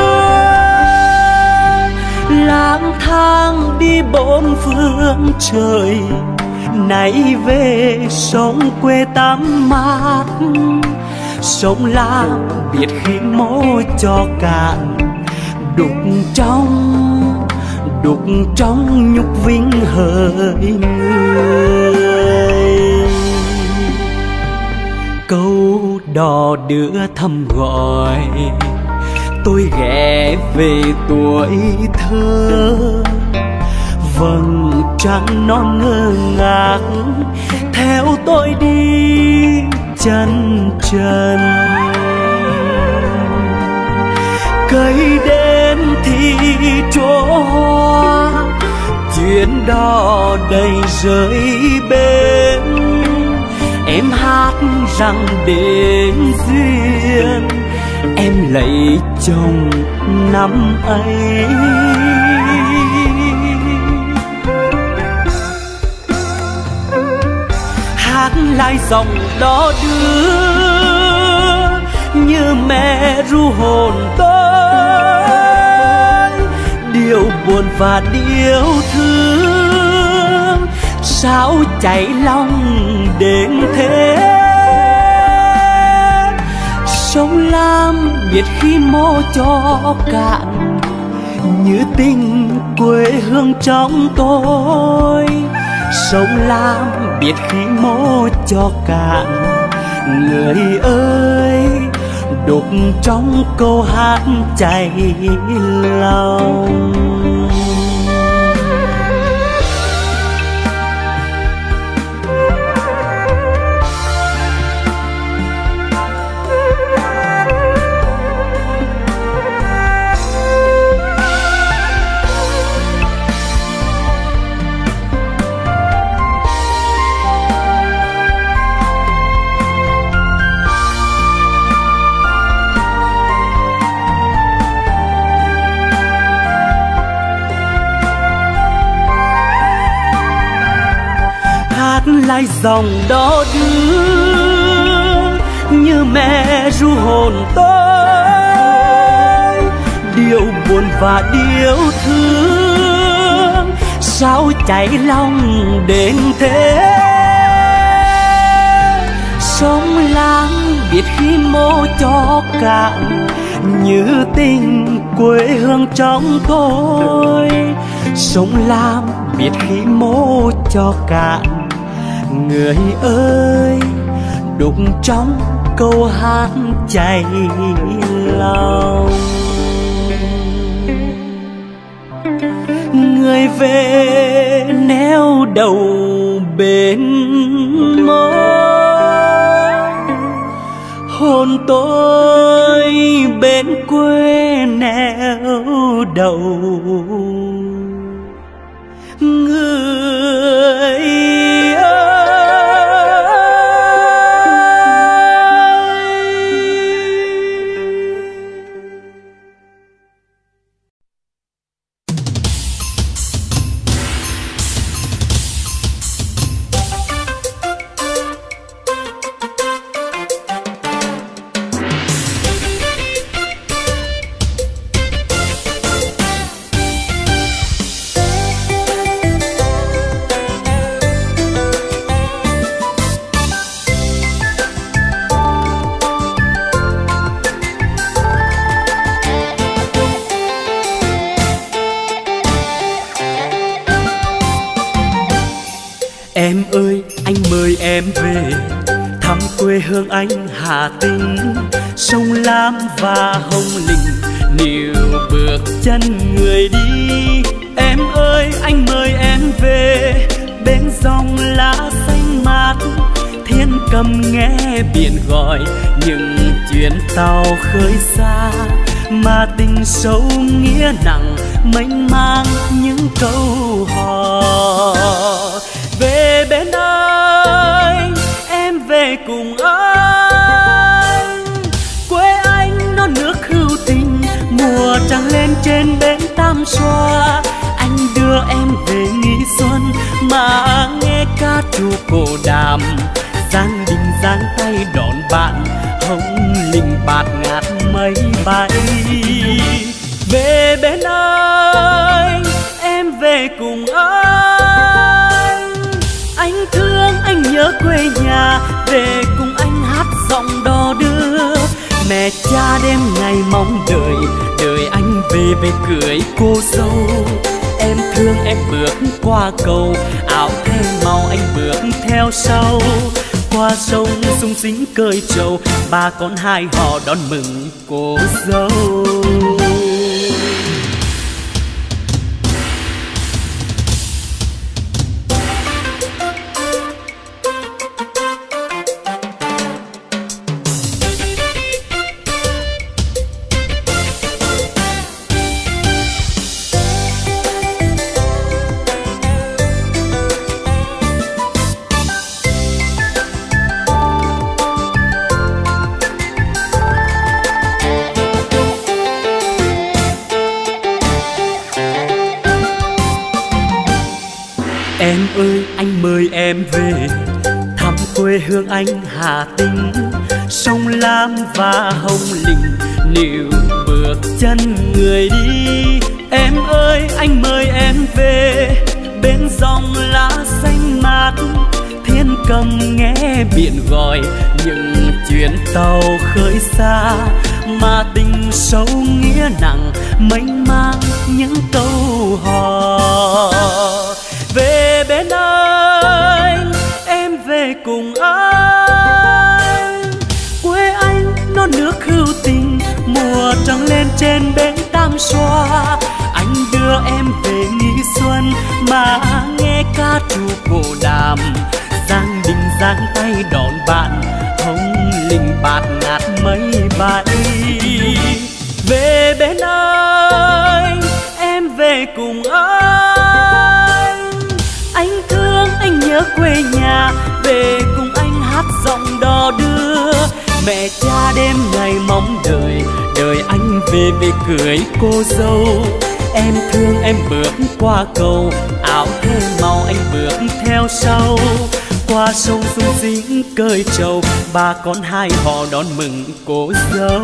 Lang thang đi bốn phương trời, nay về sống quê Tám Mát. Sống làm biết khi mô cho cạn, đục trong đục trong nhục vinh hỡi người. Câu đò đưa thăm gọi tôi ghé về tuổi thơ. Vầng trăng non ngơ ngác theo tôi đi chân trần. Cây đến thì chỗ hoa, chuyến đò đầy rơi bên. Em hát rằng đến duyên, em lấy chồng năm ấy. Hát lại dòng đó đưa như mẹ ru hồn tôi, điều buồn và điều thương sao chảy lòng đến thế. Sông Lam biết khi mô cho cạn, như tình quê hương trong tôi. Sông Lam biết khi mô cho cạn, người ơi đục trong câu hát chảy lòng. Lại dòng đó đưa như mẹ ru hồn tôi, điều buồn và điều thương sao chảy lòng đến thế. Sông Lam biết khi mô cho cạn, như tình quê hương trong tôi. Sông Lam biết khi mô cho cạn, người ơi đục trong câu hát chảy lòng. Người về neo đầu bên mơ, hồn tôi bên quê neo đầu. Người em ơi, anh mời em về thăm quê hương anh Hà Tĩnh. Sông Lam và Hồng Linh níu bước chân người đi. Em ơi, anh mời em về bên dòng lá xanh mát, thiên cầm nghe biển gọi những chuyến tàu khơi xa, mà tình sâu nghĩa nặng mênh mang những câu hò. Về bên anh, em về cùng anh, quê anh non nước hữu tình, mùa trăng lên trên bến Tam Xoa. Anh đưa em về nghỉ xuân mà nghe ca trù cổ đàm, Giang Đình giang tay đón bạn, Hồng Linh bạt ngát mây bay. Về bên anh, em về cùng anh, anh thương anh nhớ quê nhà, về cùng anh hát giọng đò đưa. Mẹ cha đêm ngày mong đợi, đợi anh về về cưới cô dâu. Em thương em bước qua cầu, áo thêm màu anh bước theo sau. Qua sông sung sính cơi trầu, ba con hai họ đón mừng cô dâu. Em ơi anh mời em về thăm quê hương anh Hà Tĩnh, sông Lam và Hồng Lĩnh níu bước chân người đi. Em ơi anh mời em về bên dòng lá xanh mát, thiên cầm nghe biển gọi những chuyến tàu khơi xa, mà tình sâu nghĩa nặng mênh mang những câu hò. Về bên anh, em về cùng anh, quê anh non nước hữu tình, mùa trăng lên trên bến Tam Xoa. Anh đưa em về nghỉ xuân mà nghe ca trù cổ đàm, Giang Đình giang tay đón bạn, Hồng Lĩnh bạt ngát mây bay. Về bên anh, em về cùng anh, anh thương anh nhớ quê nhà, về cùng anh hát giọng đò đưa. Mẹ cha đêm ngày mong đợi, đợi anh về về cưới cô dâu. Em thương em bước qua cầu, áo thêm màu anh bước theo sau. Qua sông sung dính cơi trầu, bà con hai họ đón mừng cô dâu.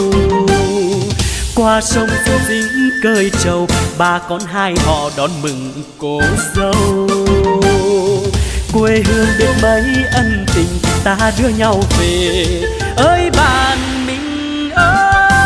Qua sông sung dính cơi trầu, bà con hai họ đón mừng cô dâu. Quê hương biết mấy ân tình, ta đưa nhau về ơi bạn mình ơi.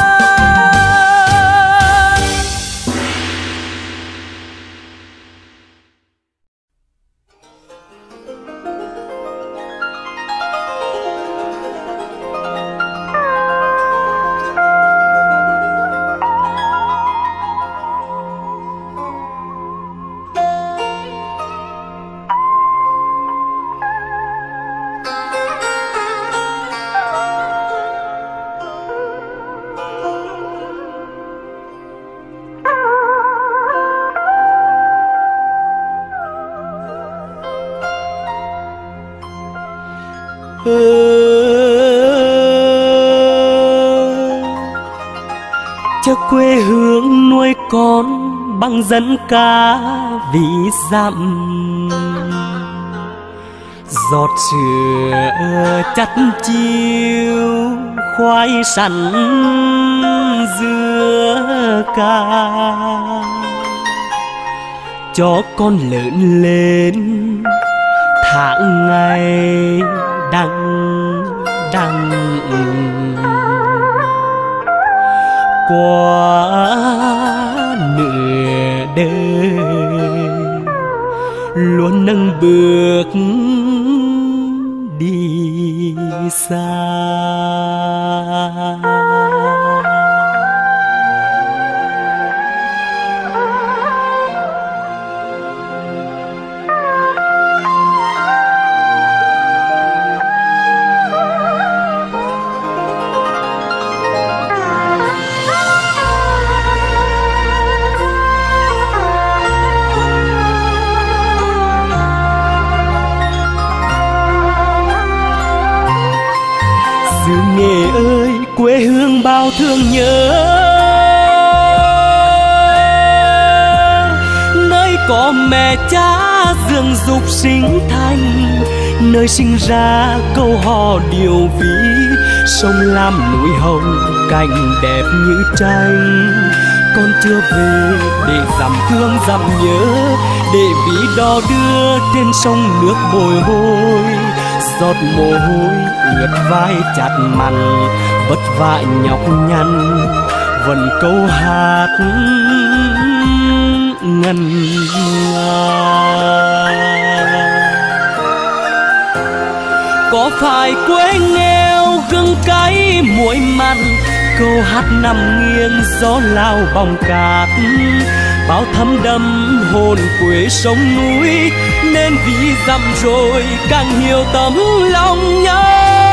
Cho quê hương nuôi con bằng dân ca ví dặm, giọt sữa chắt chiêu khoai sắn dưa ca, cho con lớn lên tháng ngày đằng đằng. Qua nửa đời luôn nâng bước đi xa. Nghề ơi quê hương bao thương nhớ, nơi có mẹ cha dưỡng dục sinh thành, nơi sinh ra câu hò điều ví, sông Lam núi Hồng cảnh đẹp như tranh. Con chưa về để dằm thương dằm nhớ, để ví đò đưa trên sông nước bồi hồi, giọt mồ hôi ướt vai chặt mặn, vất vả nhọc nhằn vẫn câu hát ngân nga. Có phải quê nghèo gừng cay muối mặn, câu hát nằm nghiêng gió lao bóng cát, bao thấm đẫm hồn quê sông núi, nên vì dặm rồi càng hiểu tấm lòng nhau.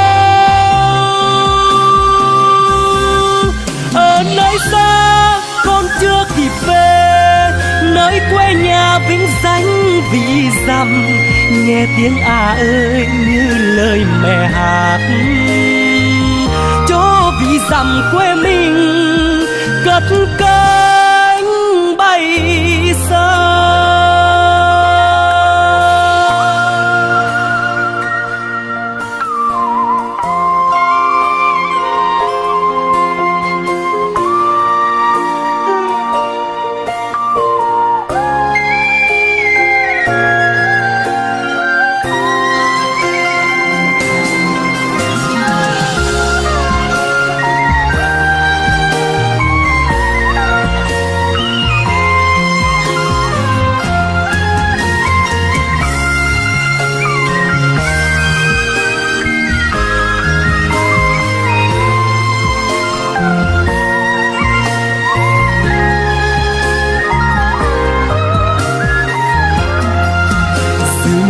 Ở nơi xa con chưa kịp về, nơi quê nhà vĩnh danh vì dặm, nghe tiếng à ơi như lời mẹ hát, cho vì dặm quê mình cất cánh bay xa.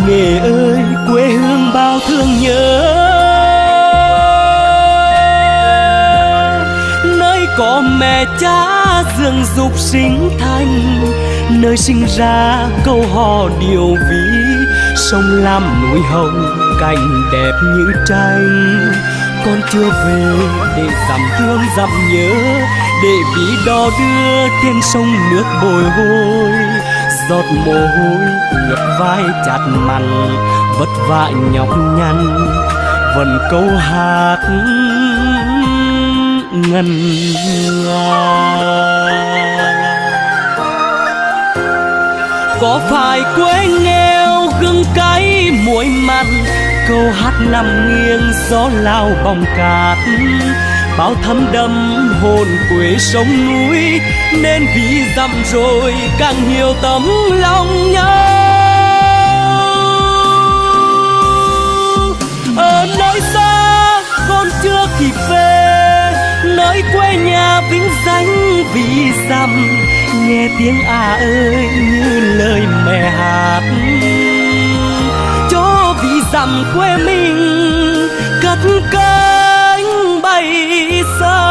Nghệ ơi, quê hương bao thương nhớ. Nơi có mẹ cha dưỡng dục sinh thành, nơi sinh ra câu hò điều ví. Sông Lam núi Hồng cảnh đẹp như tranh. Con chưa về để dặm thương dặm nhớ, để ví đò đưa trên sông nước bồi hồi. Giọt mồ hôi ướt vai chát mặn, vất vả nhọc nhằn vẫn câu hát ngân nga. Có phải quê nghèo gừng cay muối mặn, câu hát nằm nghiêng gió lao bóng cát. Bao thấm đẫm hồn quê sông núi, nên vì dặm rồi càng nhiều tấm lòng nhau. Ở nơi xa con chưa kịp về, nơi quê nhà vĩnh danh vì dặm. Nghe tiếng à ơi như lời mẹ hát, cho vì dặm quê mình cất cánh bay xa.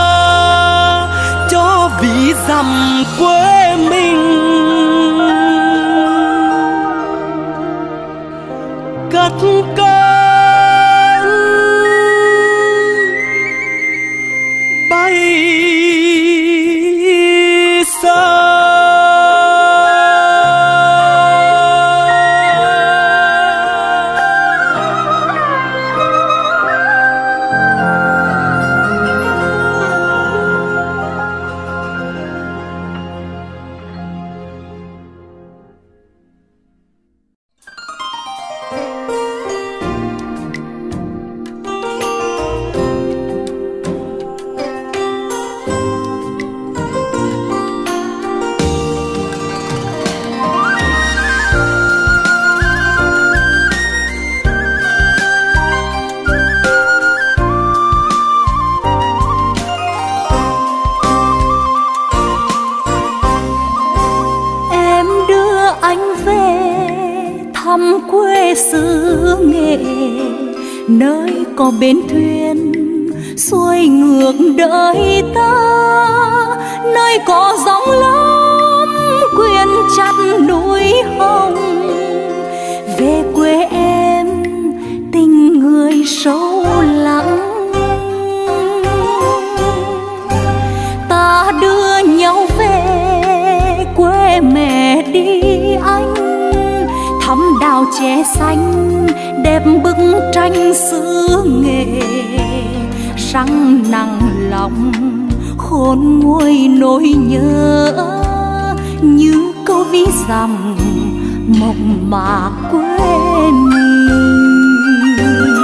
Cho vì dặm quê mình cất cánh bay xa. Nơi có bến thuyền xuôi ngược đời ta, nơi có gióng lắm quyện chặt núi Hồng. Về quê em tình người sâu lắng, ta đưa nhau về quê mẹ đi anh. Thắm đào che xanh đẹp bức tranh xứ Nghệ, răng nặng lòng khôn nguôi nỗi nhớ. Như câu ví dặm mộng mạc quê mình.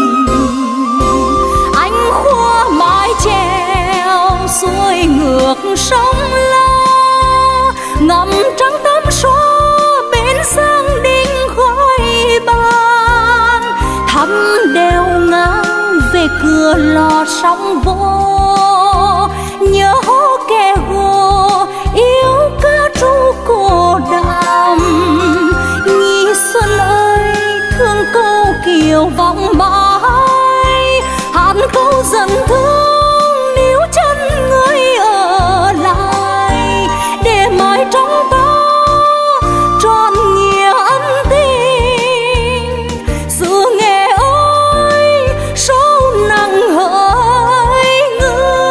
Anh khua mái chèo xuôi ngược sông La, ngắm trắng tấm số bên sông Đinh khói ban. Thăm đèo ngang về cửa lò sóng vô, nhớ hố kè hồ yêu ca ru cô đàm. Nhi xuân ơi thương câu kiều vọng mãi, hát câu dần thương níu chân người ở lại. Để mãi trong ta trọn nghĩa ân tình, xứ Nghệ ơi sâu nặng hỡi người.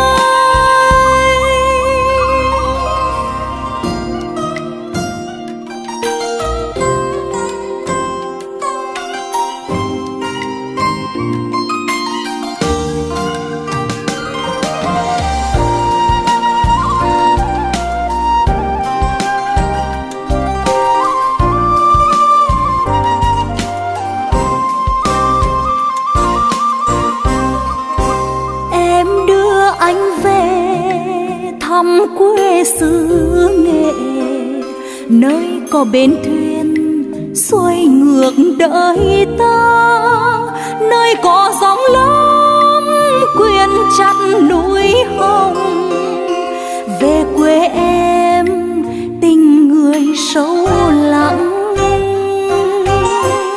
Thăm quê xứ Nghệ, nơi có bến thuyền xuôi ngược đời ta, nơi có gióng lắm quyện chặt núi Hồng. Về quê em tình người sâu lắng,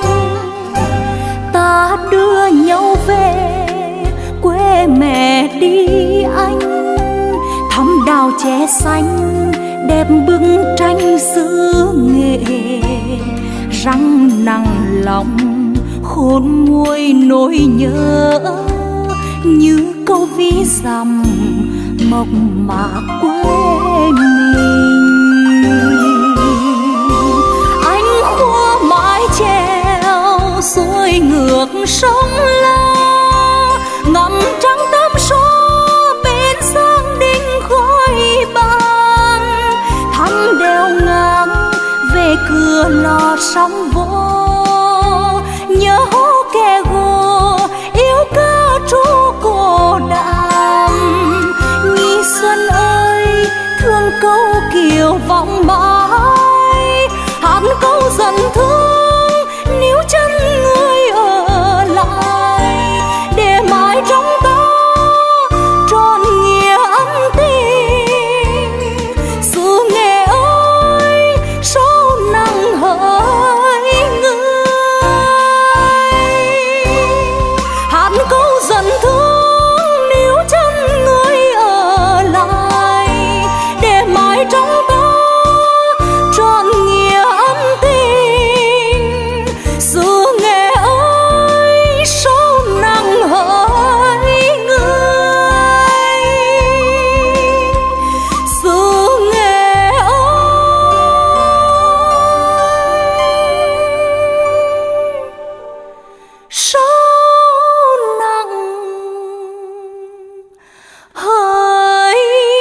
răng nặng lòng khôn nguôi nỗi nhớ như câu ví dặm mộc mạc quê mình. Anh khua mái chèo xuôi ngược sông La, ngắm trăng tám số bên giang đinh khói ban, thăm đèo ngang về cửa lò sóng vô, nhớ hố kè gồ yêu ca trú cổ đàm. Nhi xuân ơi thương câu kiều vọng mãi, hát câu dần thương níu chân người ở lại, để mãi trong ta tròn nghĩa ân tình. Xứ Nghệ ơi sâu nặng hỡi người, hát câu dần thương níu chân người ở lại, để mãi trong ta tròn nghĩa ân tình. Xứ Nghệ ơi sâu nặng hỡi người, xứ Nghệ ơi sâu nặng hỡi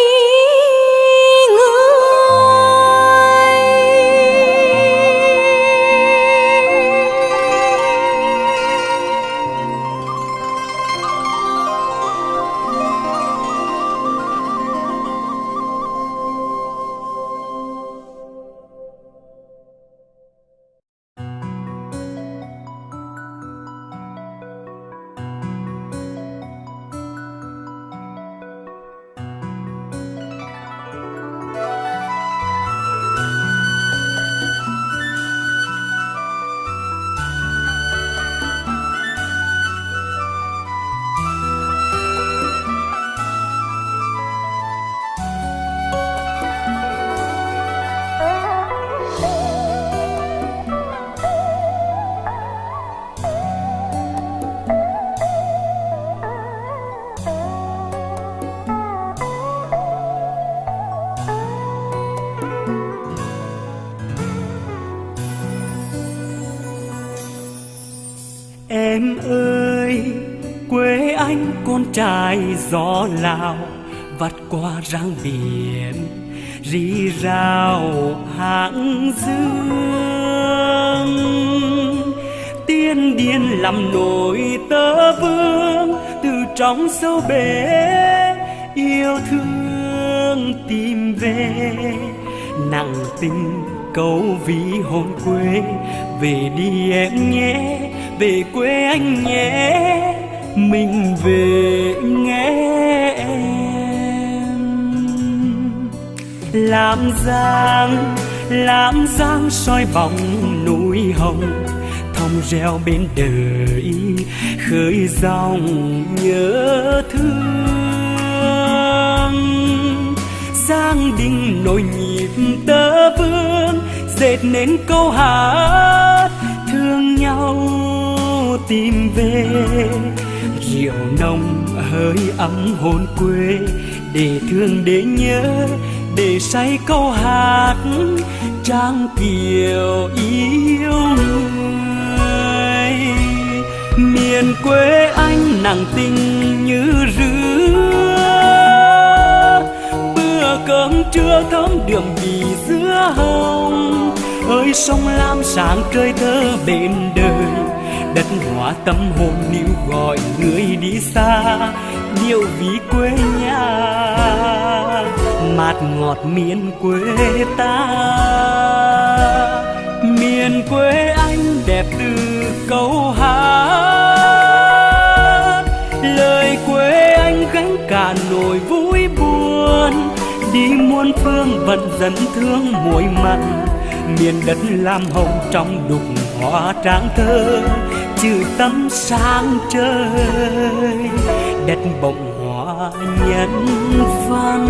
Em ơi quê anh con trai gió Lào, vắt qua răng biển rì rào hàng dương. Tiên điên làm nổi tơ vương từ trong sâu bể yêu thương tìm về. Nặng tình câu ví hồn quê, về đi em nhé, về quê anh nhé, mình về nghe em. Làm giang, làm giang soi bóng núi hồng, thong reo bên đời khơi dòng nhớ thương. Giang đình nổi nhịp tơ vương, dệt nên câu hát thương nhau tìm về. Rượu nồng hơi ấm hồn quê, để thương để nhớ, để say câu hát trang kiều yêu người. Miền quê anh nặng tình như rứa, bữa cơm trưa thơm đường vì dứa hồng. Ơi sông Lam sáng trời thơ bên đời, đất hóa tâm hồn níu gọi người đi xa, điệu ví quê nhà mát ngọt miền quê ta. Miền quê anh đẹp từ câu hát, lời quê anh gánh cả nỗi vui buồn. Đi muôn phương vẫn dẫn thương muối mặn, miền đất lam hồng trong đục hoa tráng thơ, chữ tâm sáng trời, đất bồng hoa nhân văn.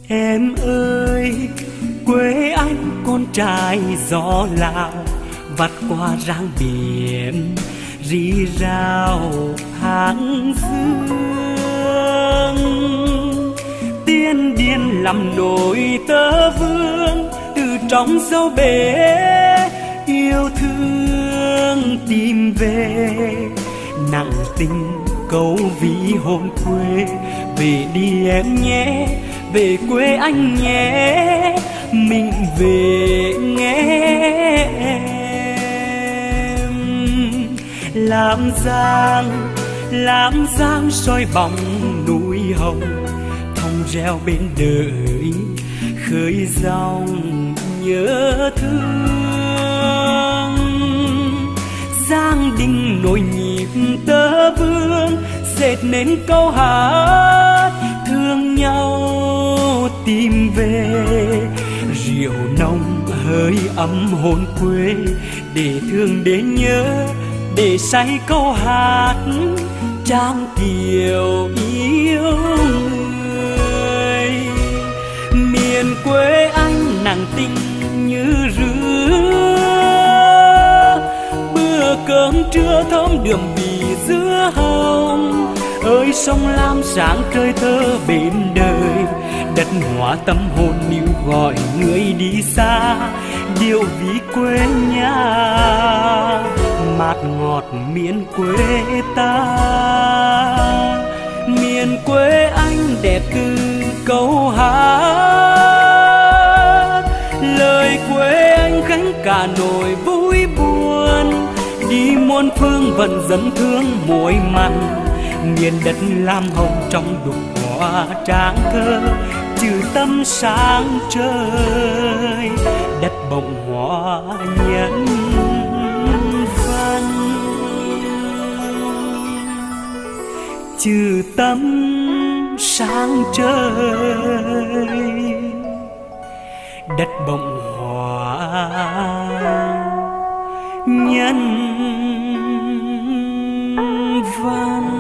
Em ơi quê anh con trai gió Lào, vắt qua ráng biển rì rào hàng dương. Tiên điên làm nổi tơ vương, từ trong sâu bể yêu thương tìm về. Nặng tình câu ví hồn quê, về đi em nhé, về quê anh nhé, mình về nghe em. Làm giang, làm giang soi bóng núi hồng, thông reo bên đời khơi dòng nhớ thương. Giang đình nổi nhịp tơ vương, dệt nên câu hát thương nhau tìm về. Rượu nồng hơi ấm hồn quê, để thương để nhớ, để say câu hát trang kiều yêu người. Miền quê anh nàng tình như rứa, bữa cơm trưa thơm đượm bì dưa hồng. Ơi sông Lam sáng trời thơ bên đời, đất hóa tâm hồn níu gọi người đi xa. Điều ví quê nhà mát ngọt miền quê ta. Miền quê anh đẹp từ câu hát, lời quê anh gánh cả nỗi vui buồn. Đi muôn phương vẫn dẫn thương muối mặn, miền đất lam hồng trong đục hoa tráng thơ. Trừ tâm sáng trời, đất bồng hoa nhân văn. Trừ tâm sáng trời, đất bồng hoa nhân văn.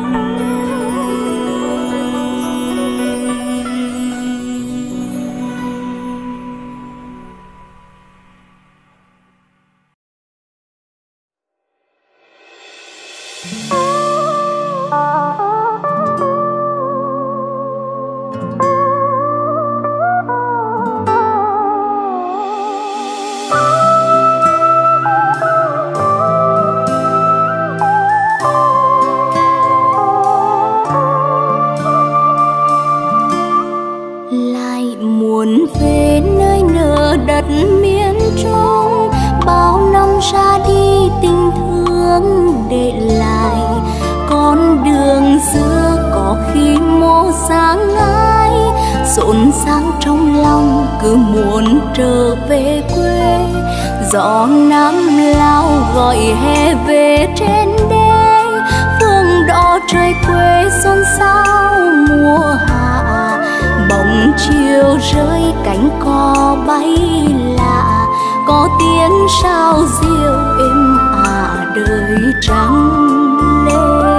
Rộn ràng trong lòng cứ muốn trở về quê. Gió Nam lao gọi hè về trên đê, phương đỏ trời quê xôn xao mùa hạ. Bóng chiều rơi cánh cò bay lạ, có tiếng sao diêu êm ả đời trắng lên.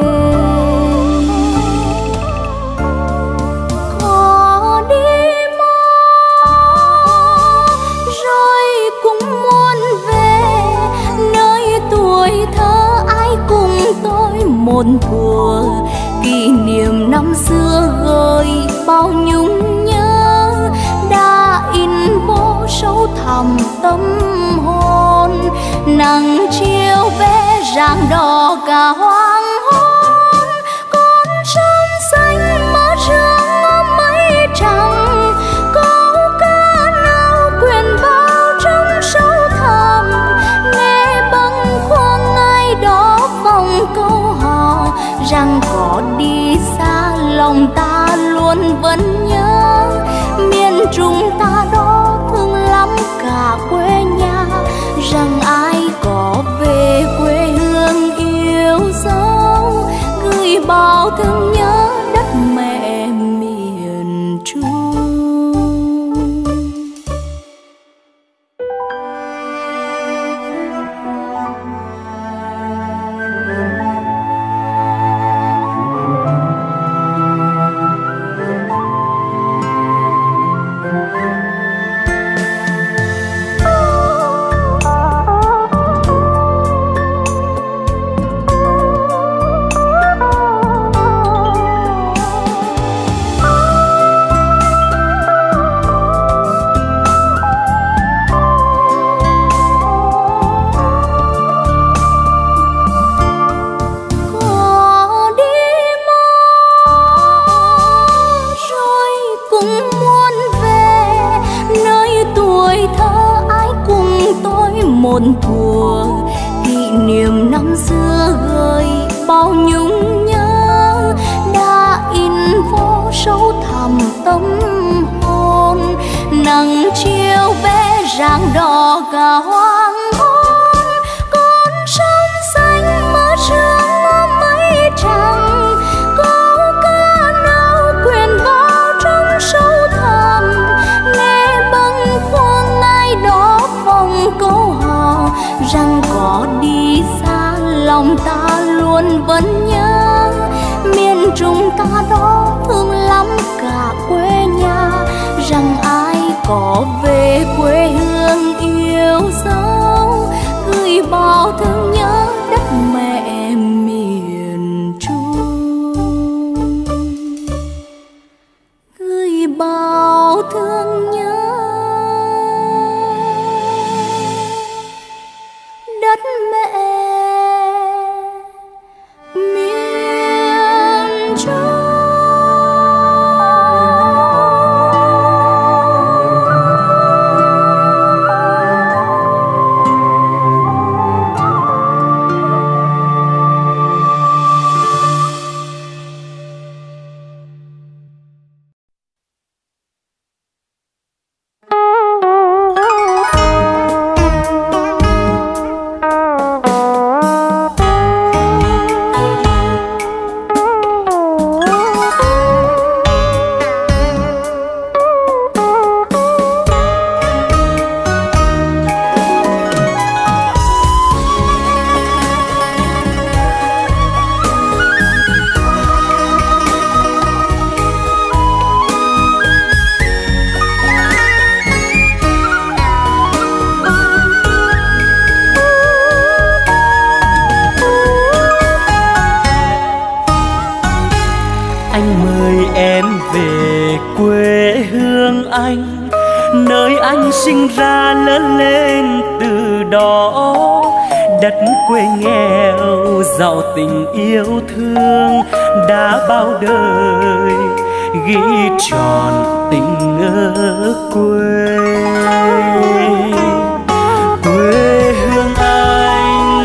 Một thuở kỷ niệm năm xưa gợi bao nhung nhớ, đã in vô sâu thẳm tâm hồn. Nắng chiều về rạng đỏ cả hoàng hôn, con sông xanh mở rương ôm mây trắng. Câu ca nào quyện vào trong sâu thẳm, nghe bâng khuâng ai đó vòng câu rằng có đi xa lòng ta luôn vẫn nhớ. Miền Trung ta đó thương lắm cả quê nhà, rằng ai có về quê hương yêu dấu, gửi bao thương nhớ đất mẹ miền Trung. một thuở kỷ niệm năm xưa gợi bao nhung nhớ đã in vô sâu thẳm tâm hồn. Nắng chiều vẽ rạng đỏ cả hoàng hôn, con sông xanh mơ sương ôm mây trắng, câu ca nào quyện vào trong sâu thẳm. Nghe bâng khuâng ai đó vòng câu hò rằng có đi xa lòng ta luôn vẫn nhớ. Miền Trung ta đó thương lắm cả quê nhà, rằng ai có về quê hương yêu dấu gửi bao thương nhớ đất mẹ miền Trung, gửi bao thương nhớ đất mẹ miền Trung. Sinh ra lớn lên từ đó, đất quê nghèo giàu tình yêu thương đã bao đời ghi tròn tình ở quê. Quê hương anh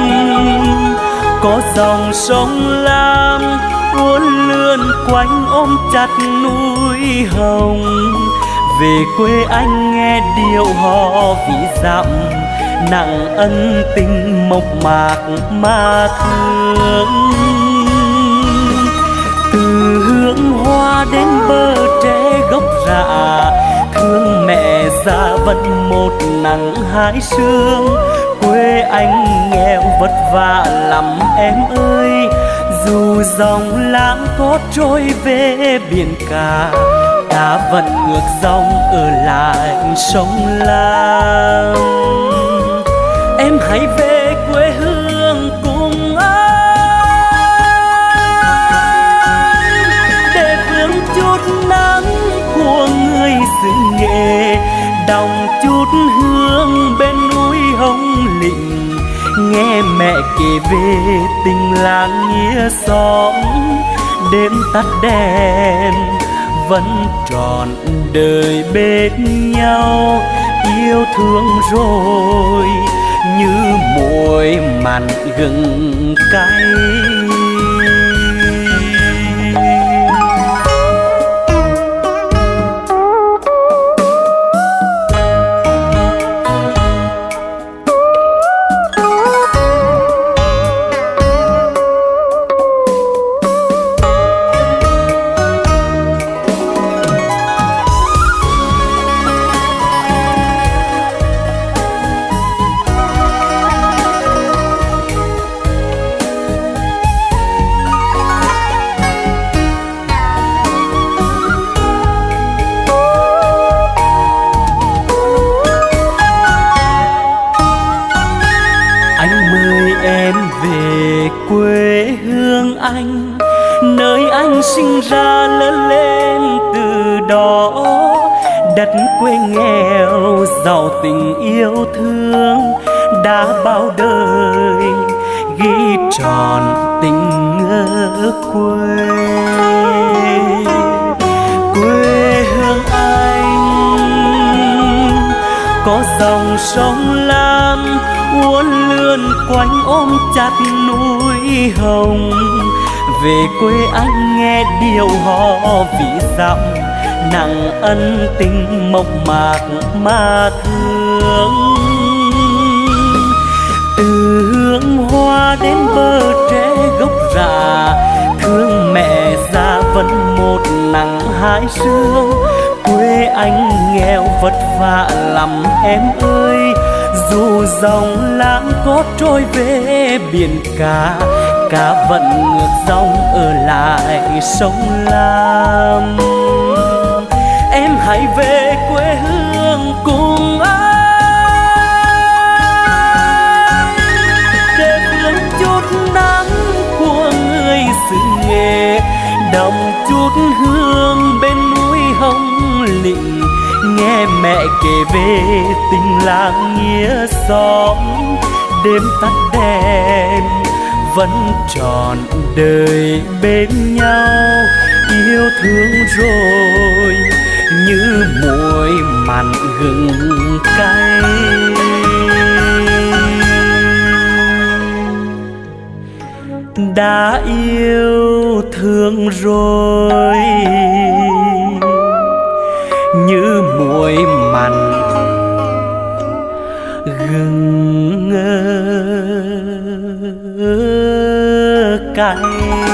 có dòng sông Lam uốn lượn quanh ôm chặt núi Hồng. Về quê anh nghe điệu hò ví dặm, nặng ân tình mộc mạc mà thương. Từ hương hoa đến bờ tre gốc rạ, thương mẹ già vẫn một nắng hai sương. Quê anh nghèo vất vả lắm em ơi, dù dòng lãng có trôi về biển cả, ta vẫn ngược dòng ở lại sông Lam. Em hãy về quê hương cùng anh, để vương chút nắng của người xứ Nghệ, đồng chút hương bên núi Hồng Lĩnh, nghe mẹ kể về tình làng nghĩa xóm. Đêm tắt đèn vẫn trọn đời bên nhau, yêu thương rồi như muối mặn gừng cay. Anh nơi anh sinh ra lớn lên từ đó, đất quê nghèo giàu tình yêu thương đã bao đời ghi tròn tình ở quê. Quê hương anh có dòng sông Lam uốn lượn quanh ôm chặt núi Hồng. Về quê anh nghe điệu hò vị dặm, nặng ân tình mộc mạc mà thương. Từ hương hoa đến bờ tre gốc rạ, thương mẹ già vẫn một nắng hai sương. Quê anh nghèo vất vả lắm em ơi, dù dòng lãng có trôi về biển cả, cá vẫn ngược dòng ở lại sông Lam. Em hãy về quê hương cùng anh, để hưởng chút nắng của người xứ Nghệ, đậm chút hương bên núi Hồng Lĩnh, nghe mẹ kể về tình làng nghĩa xóm. Đêm tắt đèn vẫn trọn đời bên nhau, yêu thương rồi như muối mặn gừng cay. Đã yêu thương rồi như muối mặn gừng cay.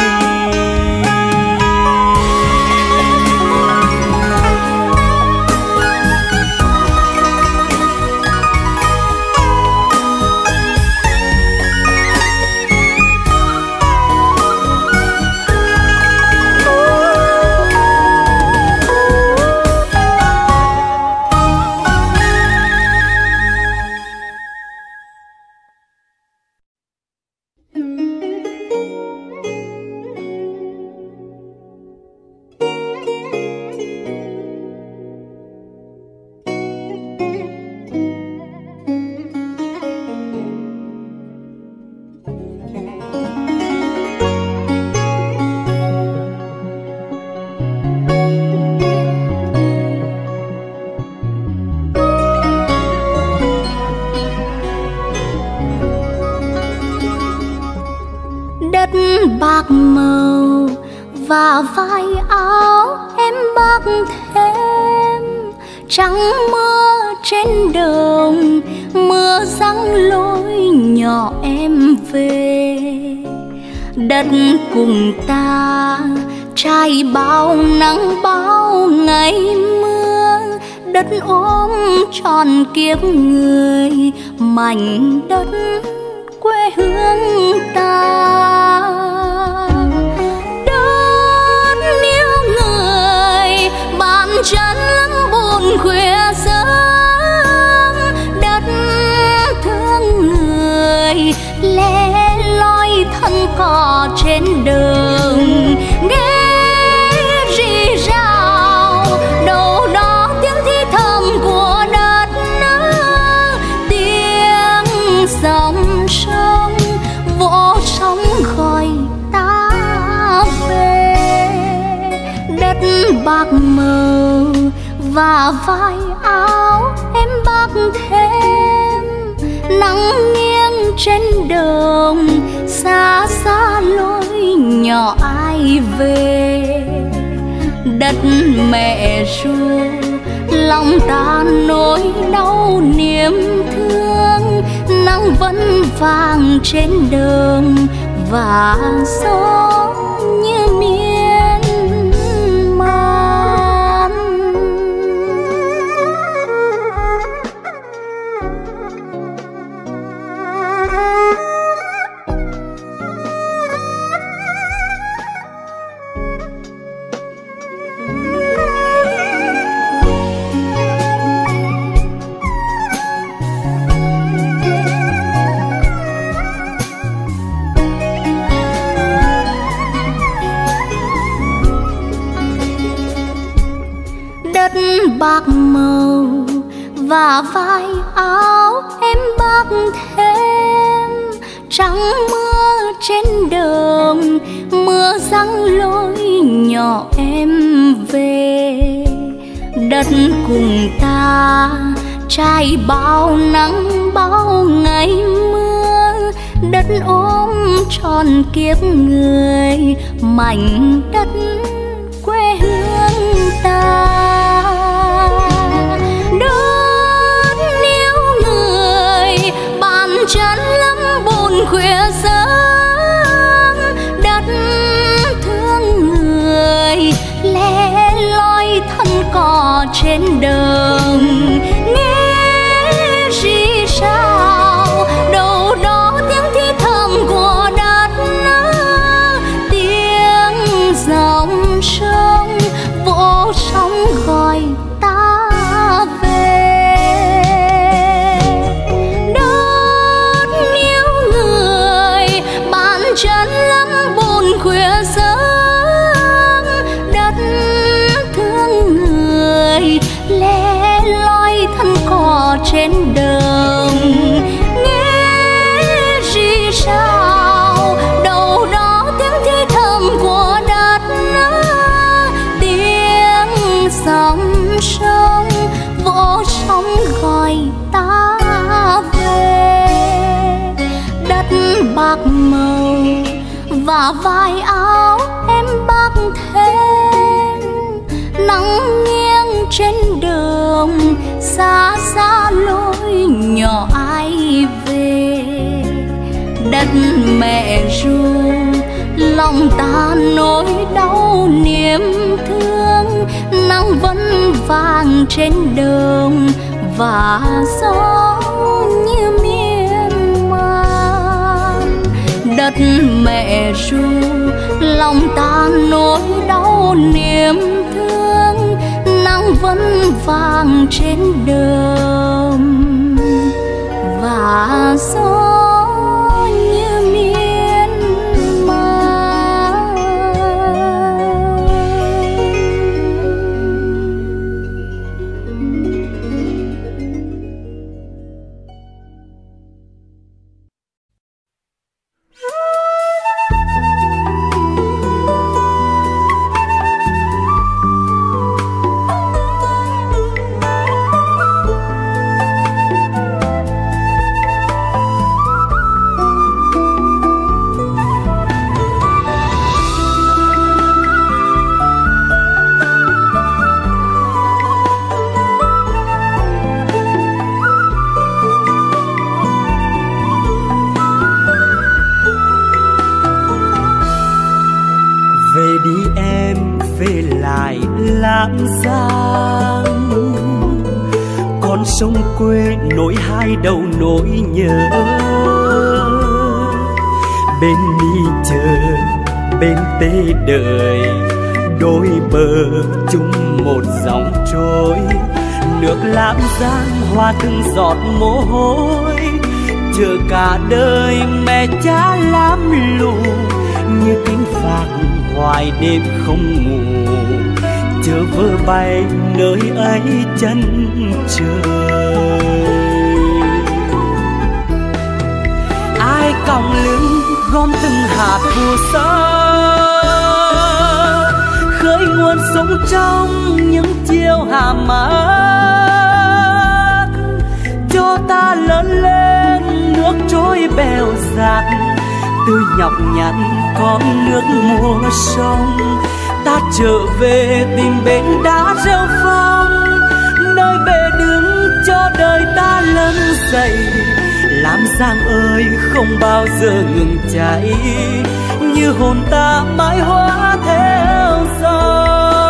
Bạc màu và vai áo em bác thêm, trắng mưa trên đồng, mưa giăng lối nhỏ em về. Đất cùng ta trải bao nắng bao ngày mưa, đất ôm tròn kiếp người, mảnh đất quê hương ta. Đất yêu người bàn chân lắm buồn khuya sớm, đất thương người lẻ loi thân cỏ trên đường. Nghe rì rào đâu đó tiếng thi thầm của đất, tiếng dòng sông vỗ sóng gọi ta về. Đất bạc màu và vai áo em bác thêm, nắng nghiêng trên đồng, xa xa lối nhỏ ai về. Đất mẹ ru lòng ta nỗi đau niềm thương, nắng vẫn vàng trên đồng và gió như miên man. Bạc màu và vai áo em bác thêm, trắng mưa trên đồng, mưa giăng lối nhỏ em về. Đất cùng ta trải bao nắng bao ngày mưa, đất ôm tròn kiếp người, mảnh đất quê hương ta. Đất yêu người bàn chân lắm buồn khuya sớm, đất thương người lẻ loi thân cỏ trên đồng. Nghe gì sao đâu đó tiếng thì thầm của đất, tiếng dòng sông vỗ sóng gọi ta về. Đất yêu người bàn chân lắm buồn khuya sớm, đất thương người lẻ loi thân cỏ trên đồng. Nghe gì sao đâu đó tiếng thì thầm của đất, tiếng dòng sông vỗ sóng gọi ta về. Đất bạc màu và vai áo em bác thêm, nắng nghiêng trên đường xa xa lối nhỏ ai về. Đất mẹ ru lòng ta nỗi đau niềm thương, nắng vẫn vàng trên đồng và gió như miên man. Đất mẹ ru lòng ta nỗi đau niềm thương, nắng vẫn vàng trên đồng và gió như miên man. Lam Giang, con sông quê nối hai đầu nỗi nhớ. Bên mi chờ bên tê đời, đôi bờ chung một dòng trôi. Nước Lam Giang hoa từng giọt mồ hôi, chờ cả đời mẹ cha lam lù. Như cánh vàng hoài đêm không ngủ, chờ vơ bay nơi ấy chân trời. Ai còng lưng gom từng hạt phù sa, khơi nguồn sống trong những chiều hà mát. Cho ta lớn lên nước trôi bèo dạt, từ nhọc nhằn con nước mùa sông. Ta trở về tìm bến đá rêu phong, nơi bề đứng cho đời ta lớn dậy. Lam Giang ơi không bao giờ ngừng cháy, như hồn ta mãi hóa theo dòng.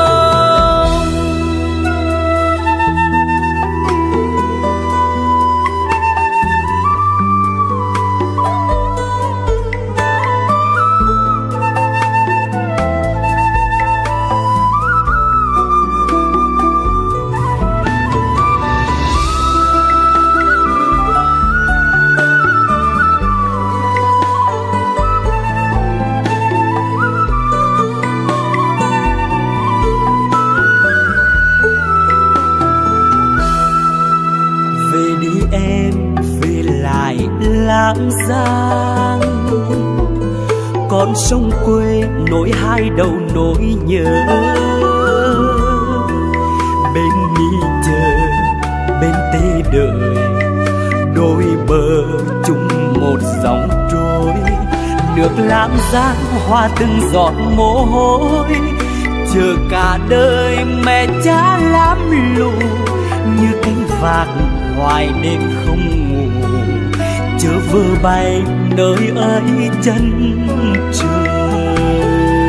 Lam Giang, con sông quê nối hai đầu nỗi nhớ. Bên mi chờ bên tê đời. Đôi bờ chung một dòng trôi, nước Lam Giang hoa từng giọt mồ hôi. Chờ cả đời mẹ cha làm lũ, như cánh vạc hoài đêm không ngủ. Chờ vơ bay nơi ấy chân trời.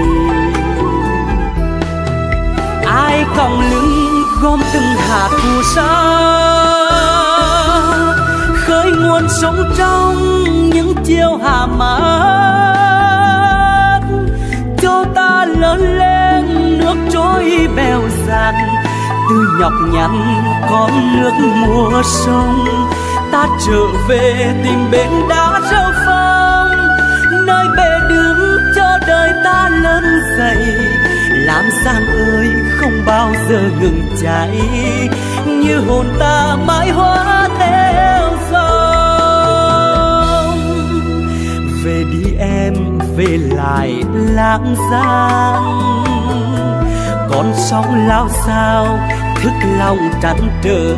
Ai còng lưng gom từng hạt phù sa, khơi nguồn sống trong những chiều hạ mát. Cho ta lớn lên nước trôi bèo dạt, từ nhọc nhằn con nước mùa sông. Ta trở về tìm bến đá rêu phong, nơi bề đứng cho đời ta lớn dậy. Lam Giang ơi không bao giờ ngừng cháy, như hồn ta mãi hóa theo dòng. Về đi em, về lại Lam Giang, con sóng lao sao thức lòng trăn trở.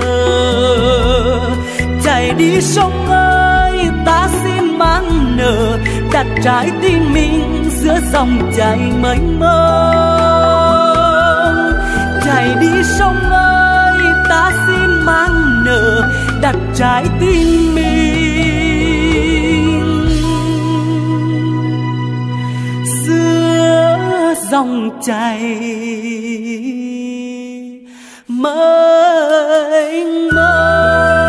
Chạy đi sông ơi, ta xin mang nở, đặt trái tim mình giữa dòng chảy mênh mông. Chạy đi sông ơi, ta xin mang nở, đặt trái tim mình giữa dòng chảy mênh mông.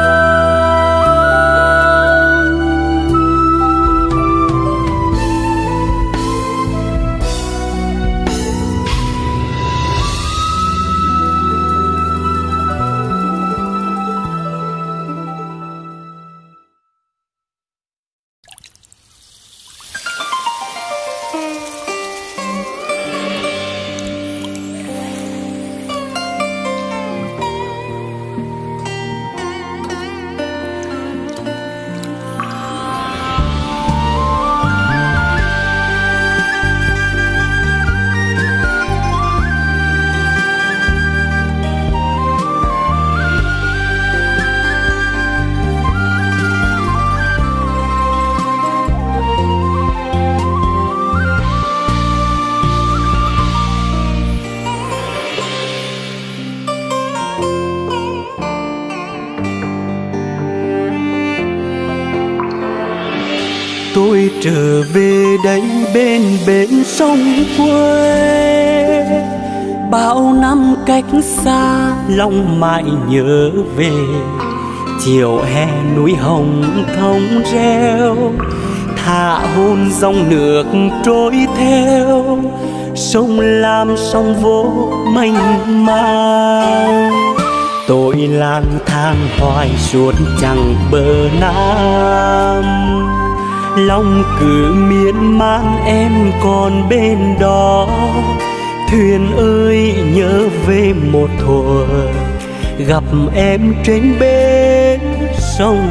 Tôi trở về đây bên bến sông quê, bao năm cách xa lòng mãi nhớ về. Chiều hè núi hồng thông reo, thả hôn dòng nước trôi theo. Sông Lam sông vô mênh mang, tôi lang thang hoài suốt chẳng bờ Nam. Lòng cứ miên man em còn bên đó. Thuyền ơi nhớ về một thuở, gặp em trên bến sông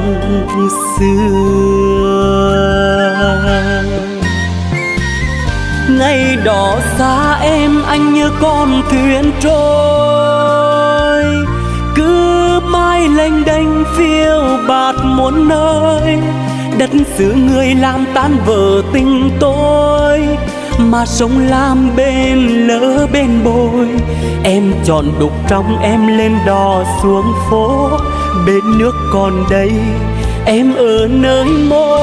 xưa. Ngày đó xa em anh như con thuyền trôi, cứ mãi lênh đênh phiêu bạt muôn nơi. Đất xứ người làm tan vỡ tình tôi, mà sông Lam bên lỡ bên bồi. Em chọn đục trong em lên đò xuống phố, bên nước còn đây em ở nơi mô.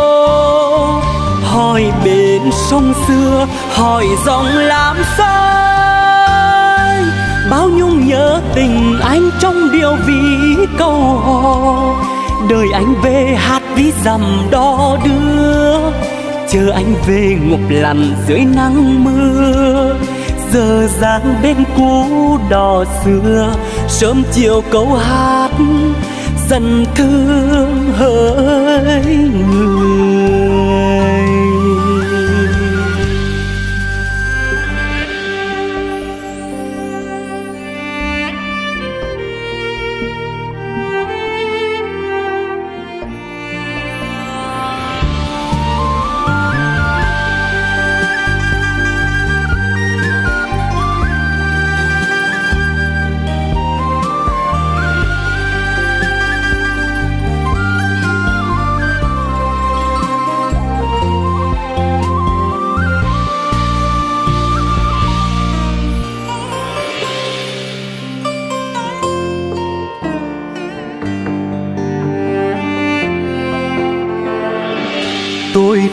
Hỏi bên sông xưa, hỏi dòng Lam xanh, bao nhung nhớ tình anh trong điệu ví câu hò. Đời anh về hát ví dặm đo đưa, chờ anh về ngục lặn dưới nắng mưa. Giờ dáng bên cũ đò xưa, sớm chiều câu hát dần thương hỡi người.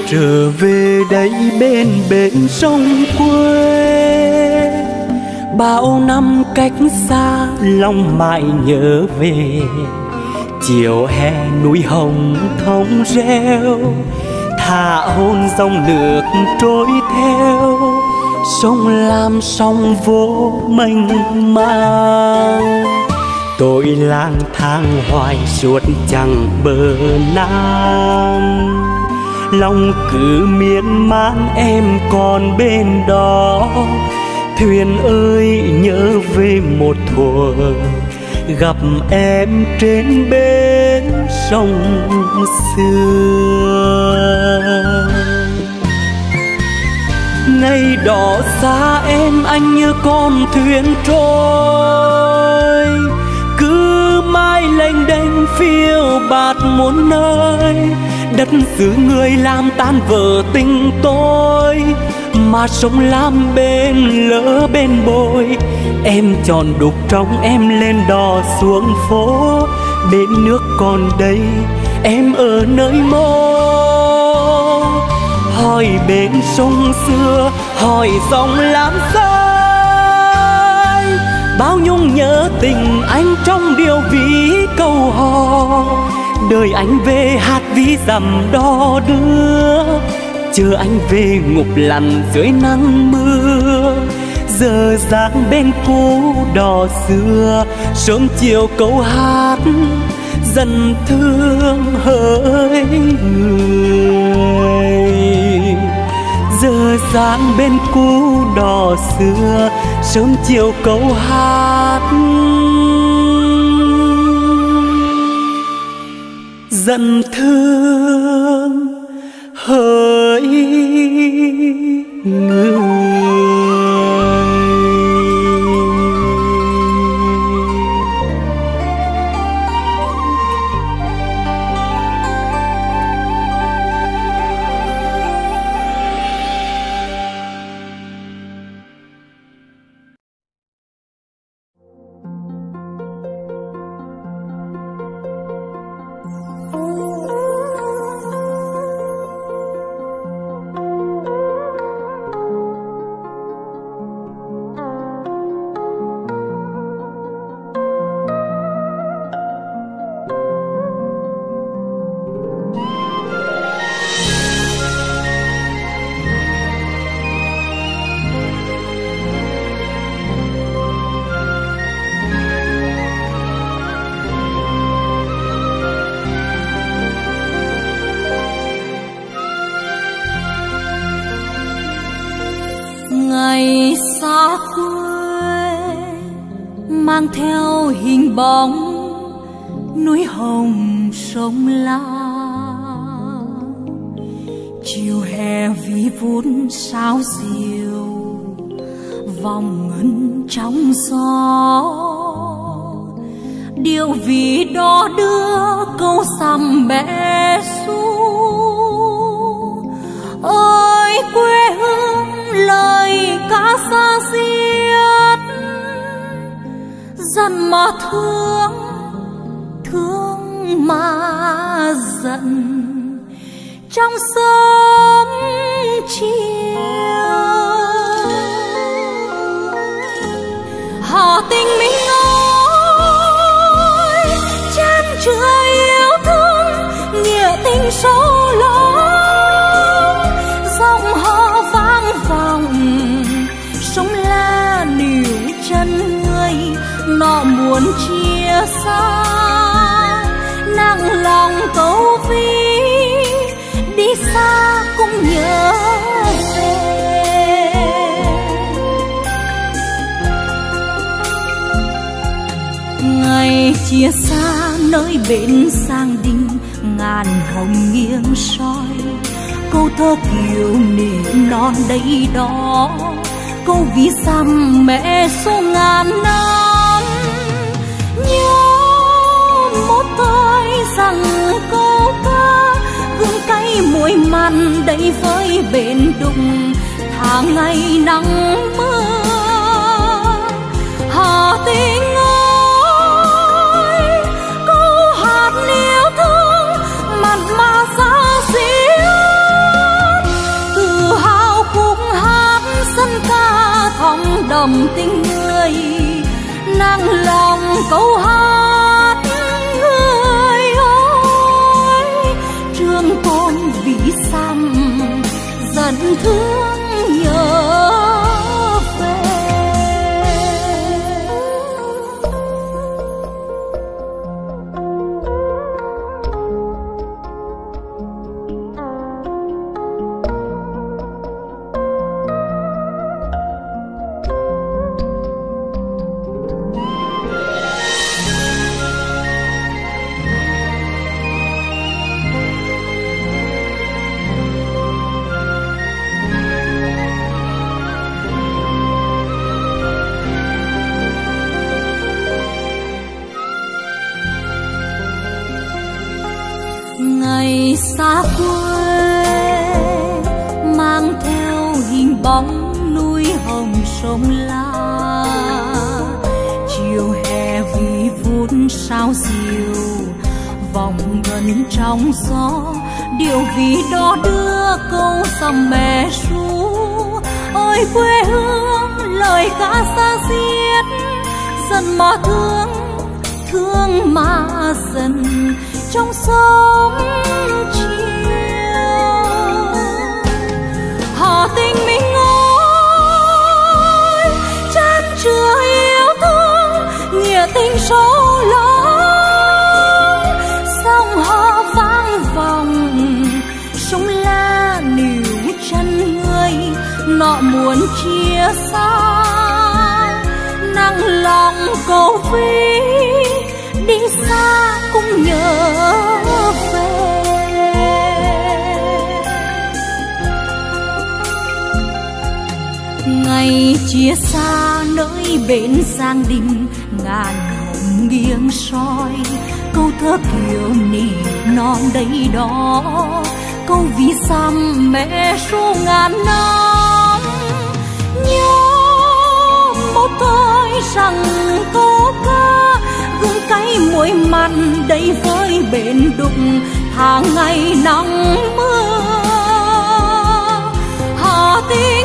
trở về đây bên bến sông quê. Bao năm cách xa lòng mãi nhớ về, chiều hè núi hồng thông reo, thả hôn dòng nước trôi theo, sông Lam sông vô mênh mang. Tôi lang thang hoài suốt chẳng bờ Nam, lòng cứ miên man em còn bên đó. Thuyền ơi nhớ về một thuở gặp em trên bến sông xưa. Ngày đó xa em anh như con thuyền trôi, cứ mãi lênh đênh phiêu bạt muôn nơi. Đất xứ người làm tan vỡ tình tôi, mà sông Lam bên lỡ bên bồi. Em tròn đục trong em lên đò xuống phố, bên nước còn đây em ở nơi mô. Hỏi bên sông xưa, hỏi dòng Lam xanh, bao nhung nhớ tình anh trong điều ví câu hò. Đời anh về hát ví dặm đò đưa, chờ anh về ngục lặn dưới nắng mưa. Giờ dáng bên cũ đò xưa, sớm chiều câu hát dần thương hỡi người. Giờ dáng bên cũ đò xưa, sớm chiều câu hát dần thương hỡi người. Ngày xa quê mang theo hình bóng núi hồng sông Lam. Chiều hè vi vút sao diều vòng ngân trong gió. Điều vì đó đưa câu sầm bé xu. Ôi quê hương lời ca xa xiết, giận mà thương, thương mà giận trong sớm chiều. Họ tình mình ơi, chan chứa yêu thương, nghĩa tình sâu lắng. Dòng họ vang vọng, sông La níu chân người, nó muốn chia xa. Nặng lòng câu ví, đi xa cũng nhớ về. Ngày chia xa nơi bến Giang Đinh, ngàn hồng nghiêng soi. Câu thơ kiều nỉ non đây đó, câu ví dặm mẹ số ngàn năm. Nhớ một thời rằng câu ca gương cay muối mặn đầy với bến đụng tháng ngày nắng mưa. Hà tình ơi, câu hát yêu thương mặn mà xa xíu. đậm tình người, nặng lòng câu hát người ơi. Trường Tôn Vĩ Xăm dần thương nhớ về. Ngày xa quê mang theo hình bóng núi hồng sông La, chiều hè vì vút sao diều vòng gần trong gió, điều vì đó đưa câu dòng mẹ ru. Ôi quê hương lời ca xa xiết, dần mà thương thương mà dần trong sớm chiều. Họ tình mình ơi, chan chứa yêu thương, nghĩa tình sâu lắng. Sông họ vang vòng, sông La níu chân người, nọ muốn chia xa, nặng lòng cầu phi đi xa cũng nhớ về. Ngày chia xa nơi bến Giang Đình, ngàn hồng nghiêng soi, câu thơ kiều nỉ non đây đó, câu ví xăm mẹ ru ngàn năm. Nhớ một thời rằng câu ca gương cay muối mặn đầy với bến đụng tháng ngày nắng mưa. Hà tình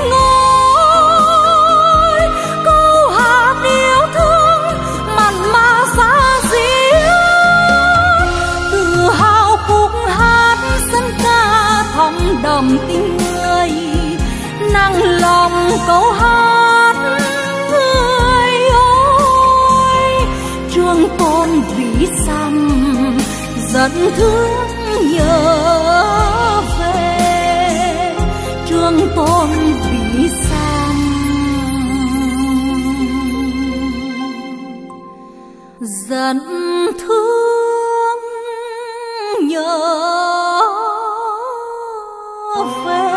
ơi, câu hát yêu thương mặn mà xa xíu, tự hào khúc hát dân ca thắm đậm tình người, nặng lòng câu hát người ơi. Trường Tôn Vĩ Xăm dần thương nhớ về. Trường Tôn Vĩ Xăm dần thương nhớ về.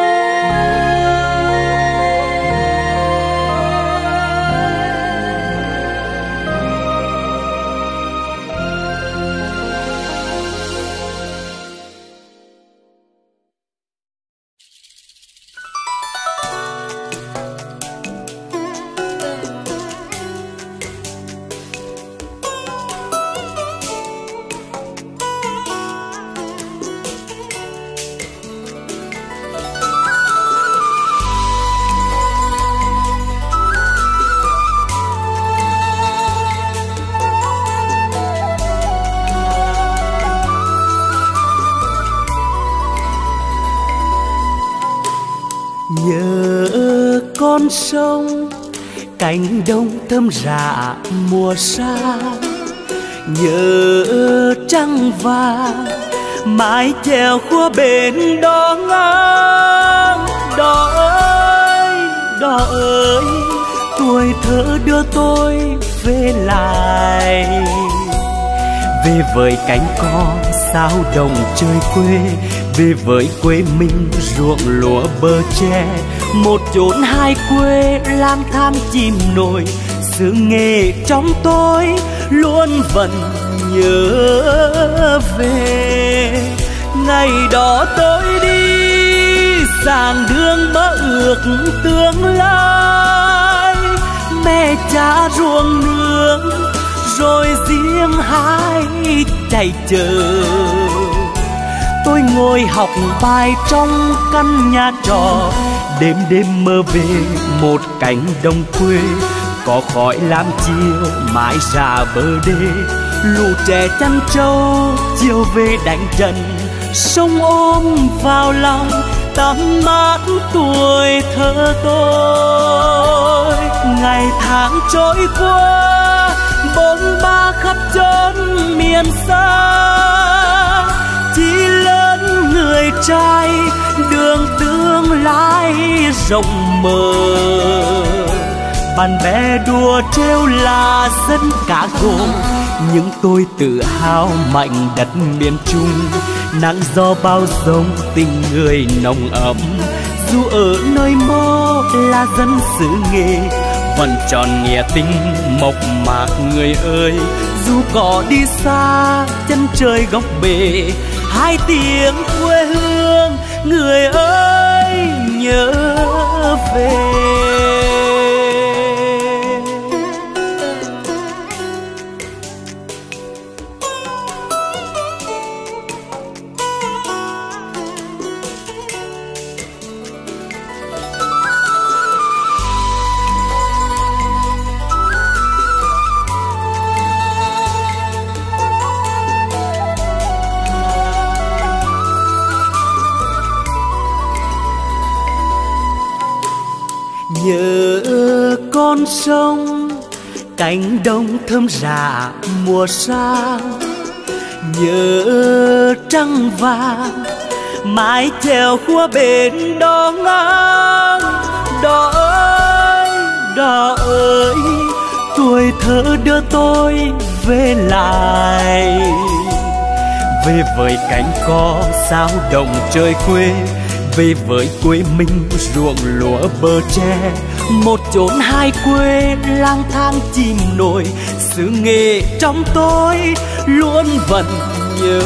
Nhớ con sông cánh đồng thơm rạ mùa xa, nhớ trăng vàng mái chèo qua bên đó ngang. Đó ơi, đó ơi, tuổi thơ đưa tôi về lại, về với cánh cò sao đồng chơi quê, về với quê mình ruộng lúa bờ tre. Một chốn hai quê lang thang chìm nổi, xứ nghề trong tôi luôn vẫn nhớ về. Ngày đó tôi đi sang đường mơ ước tương lai, mẹ cha ruộng nương rồi riêng hai chạy chờ. Tôi ngồi học bài trong căn nhà trọ, đêm đêm mơ về một cánh đồng quê, có khói lam chiều mãi ra bờ đê. Lũ trẻ chăn trâu chiều về đánh trận, sông ôm vào lòng tắm mát tuổi thơ tôi. Ngày tháng trôi qua bôn ba khắp chốn miền xa, chỉ lớn người trai đường tương lai rộng mở. Bạn bè đùa trêu là dân cá gồ, nhưng tôi tự hào mạnh đất miền Trung. Nắng gió bao dông tình người nồng ấm, dù ở nơi mơ là dân xứ Nghệ vẫn tròn nghĩa tình mộc mạc người ơi. Dù có đi xa chân trời góc bể, hai tiếng quê hương người ơi nhớ về. Nhớ con sông cánh đồng thơm rạ mùa sang, nhớ trăng vàng mái chèo khua bên đó ngang. Đò ơi đò ơi tuổi thơ đưa tôi về lại, về với cánh cò sao động trời quê, về với quê mình ruộng lúa bờ tre. Một chốn hai quê lang thang chìm nổi, xứ Nghệ trong tôi luôn vẫn nhớ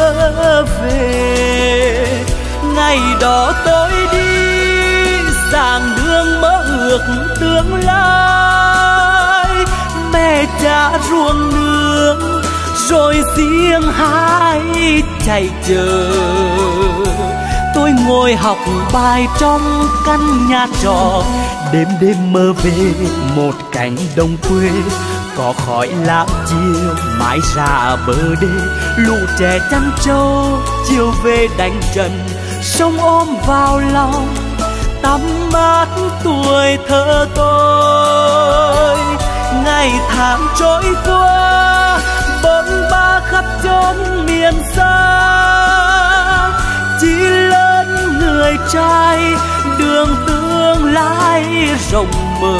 về. Ngày đó tôi đi giảng đường mơ ước tương lai, mẹ cha ruộng nương rồi riêng hai chạy chờ. Tôi ngồi học bài trong căn nhà trọ, đêm đêm mơ về một cánh đồng quê, có khói lam chiều mãi ra bờ đê. Lũ trẻ chăn trâu chiều về đánh trận, sông ôm vào lòng tắm mát tuổi thơ tôi. Ngày tháng trôi qua bôn ba khắp chốn miền xa, chỉ lớn người trai đường tương lai rộng mở.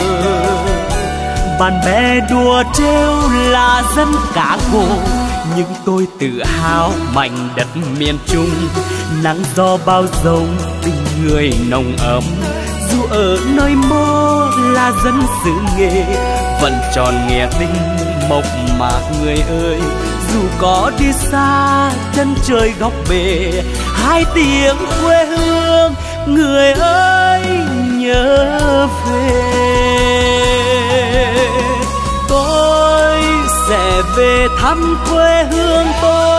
Bạn bè đùa trêu là dân cá gồ, nhưng tôi tự hào mảnh đất miền Trung. Nắng gió bao dông tình người nồng ấm, dù ở nơi mơ là dân xứ Nghệ vẫn tròn nghĩa tình mộc mạc người ơi. Dù có đi xa chân trời góc bể, hai tiếng quê hương người ơi nhớ về. Tôi sẽ về thăm quê hương tôi,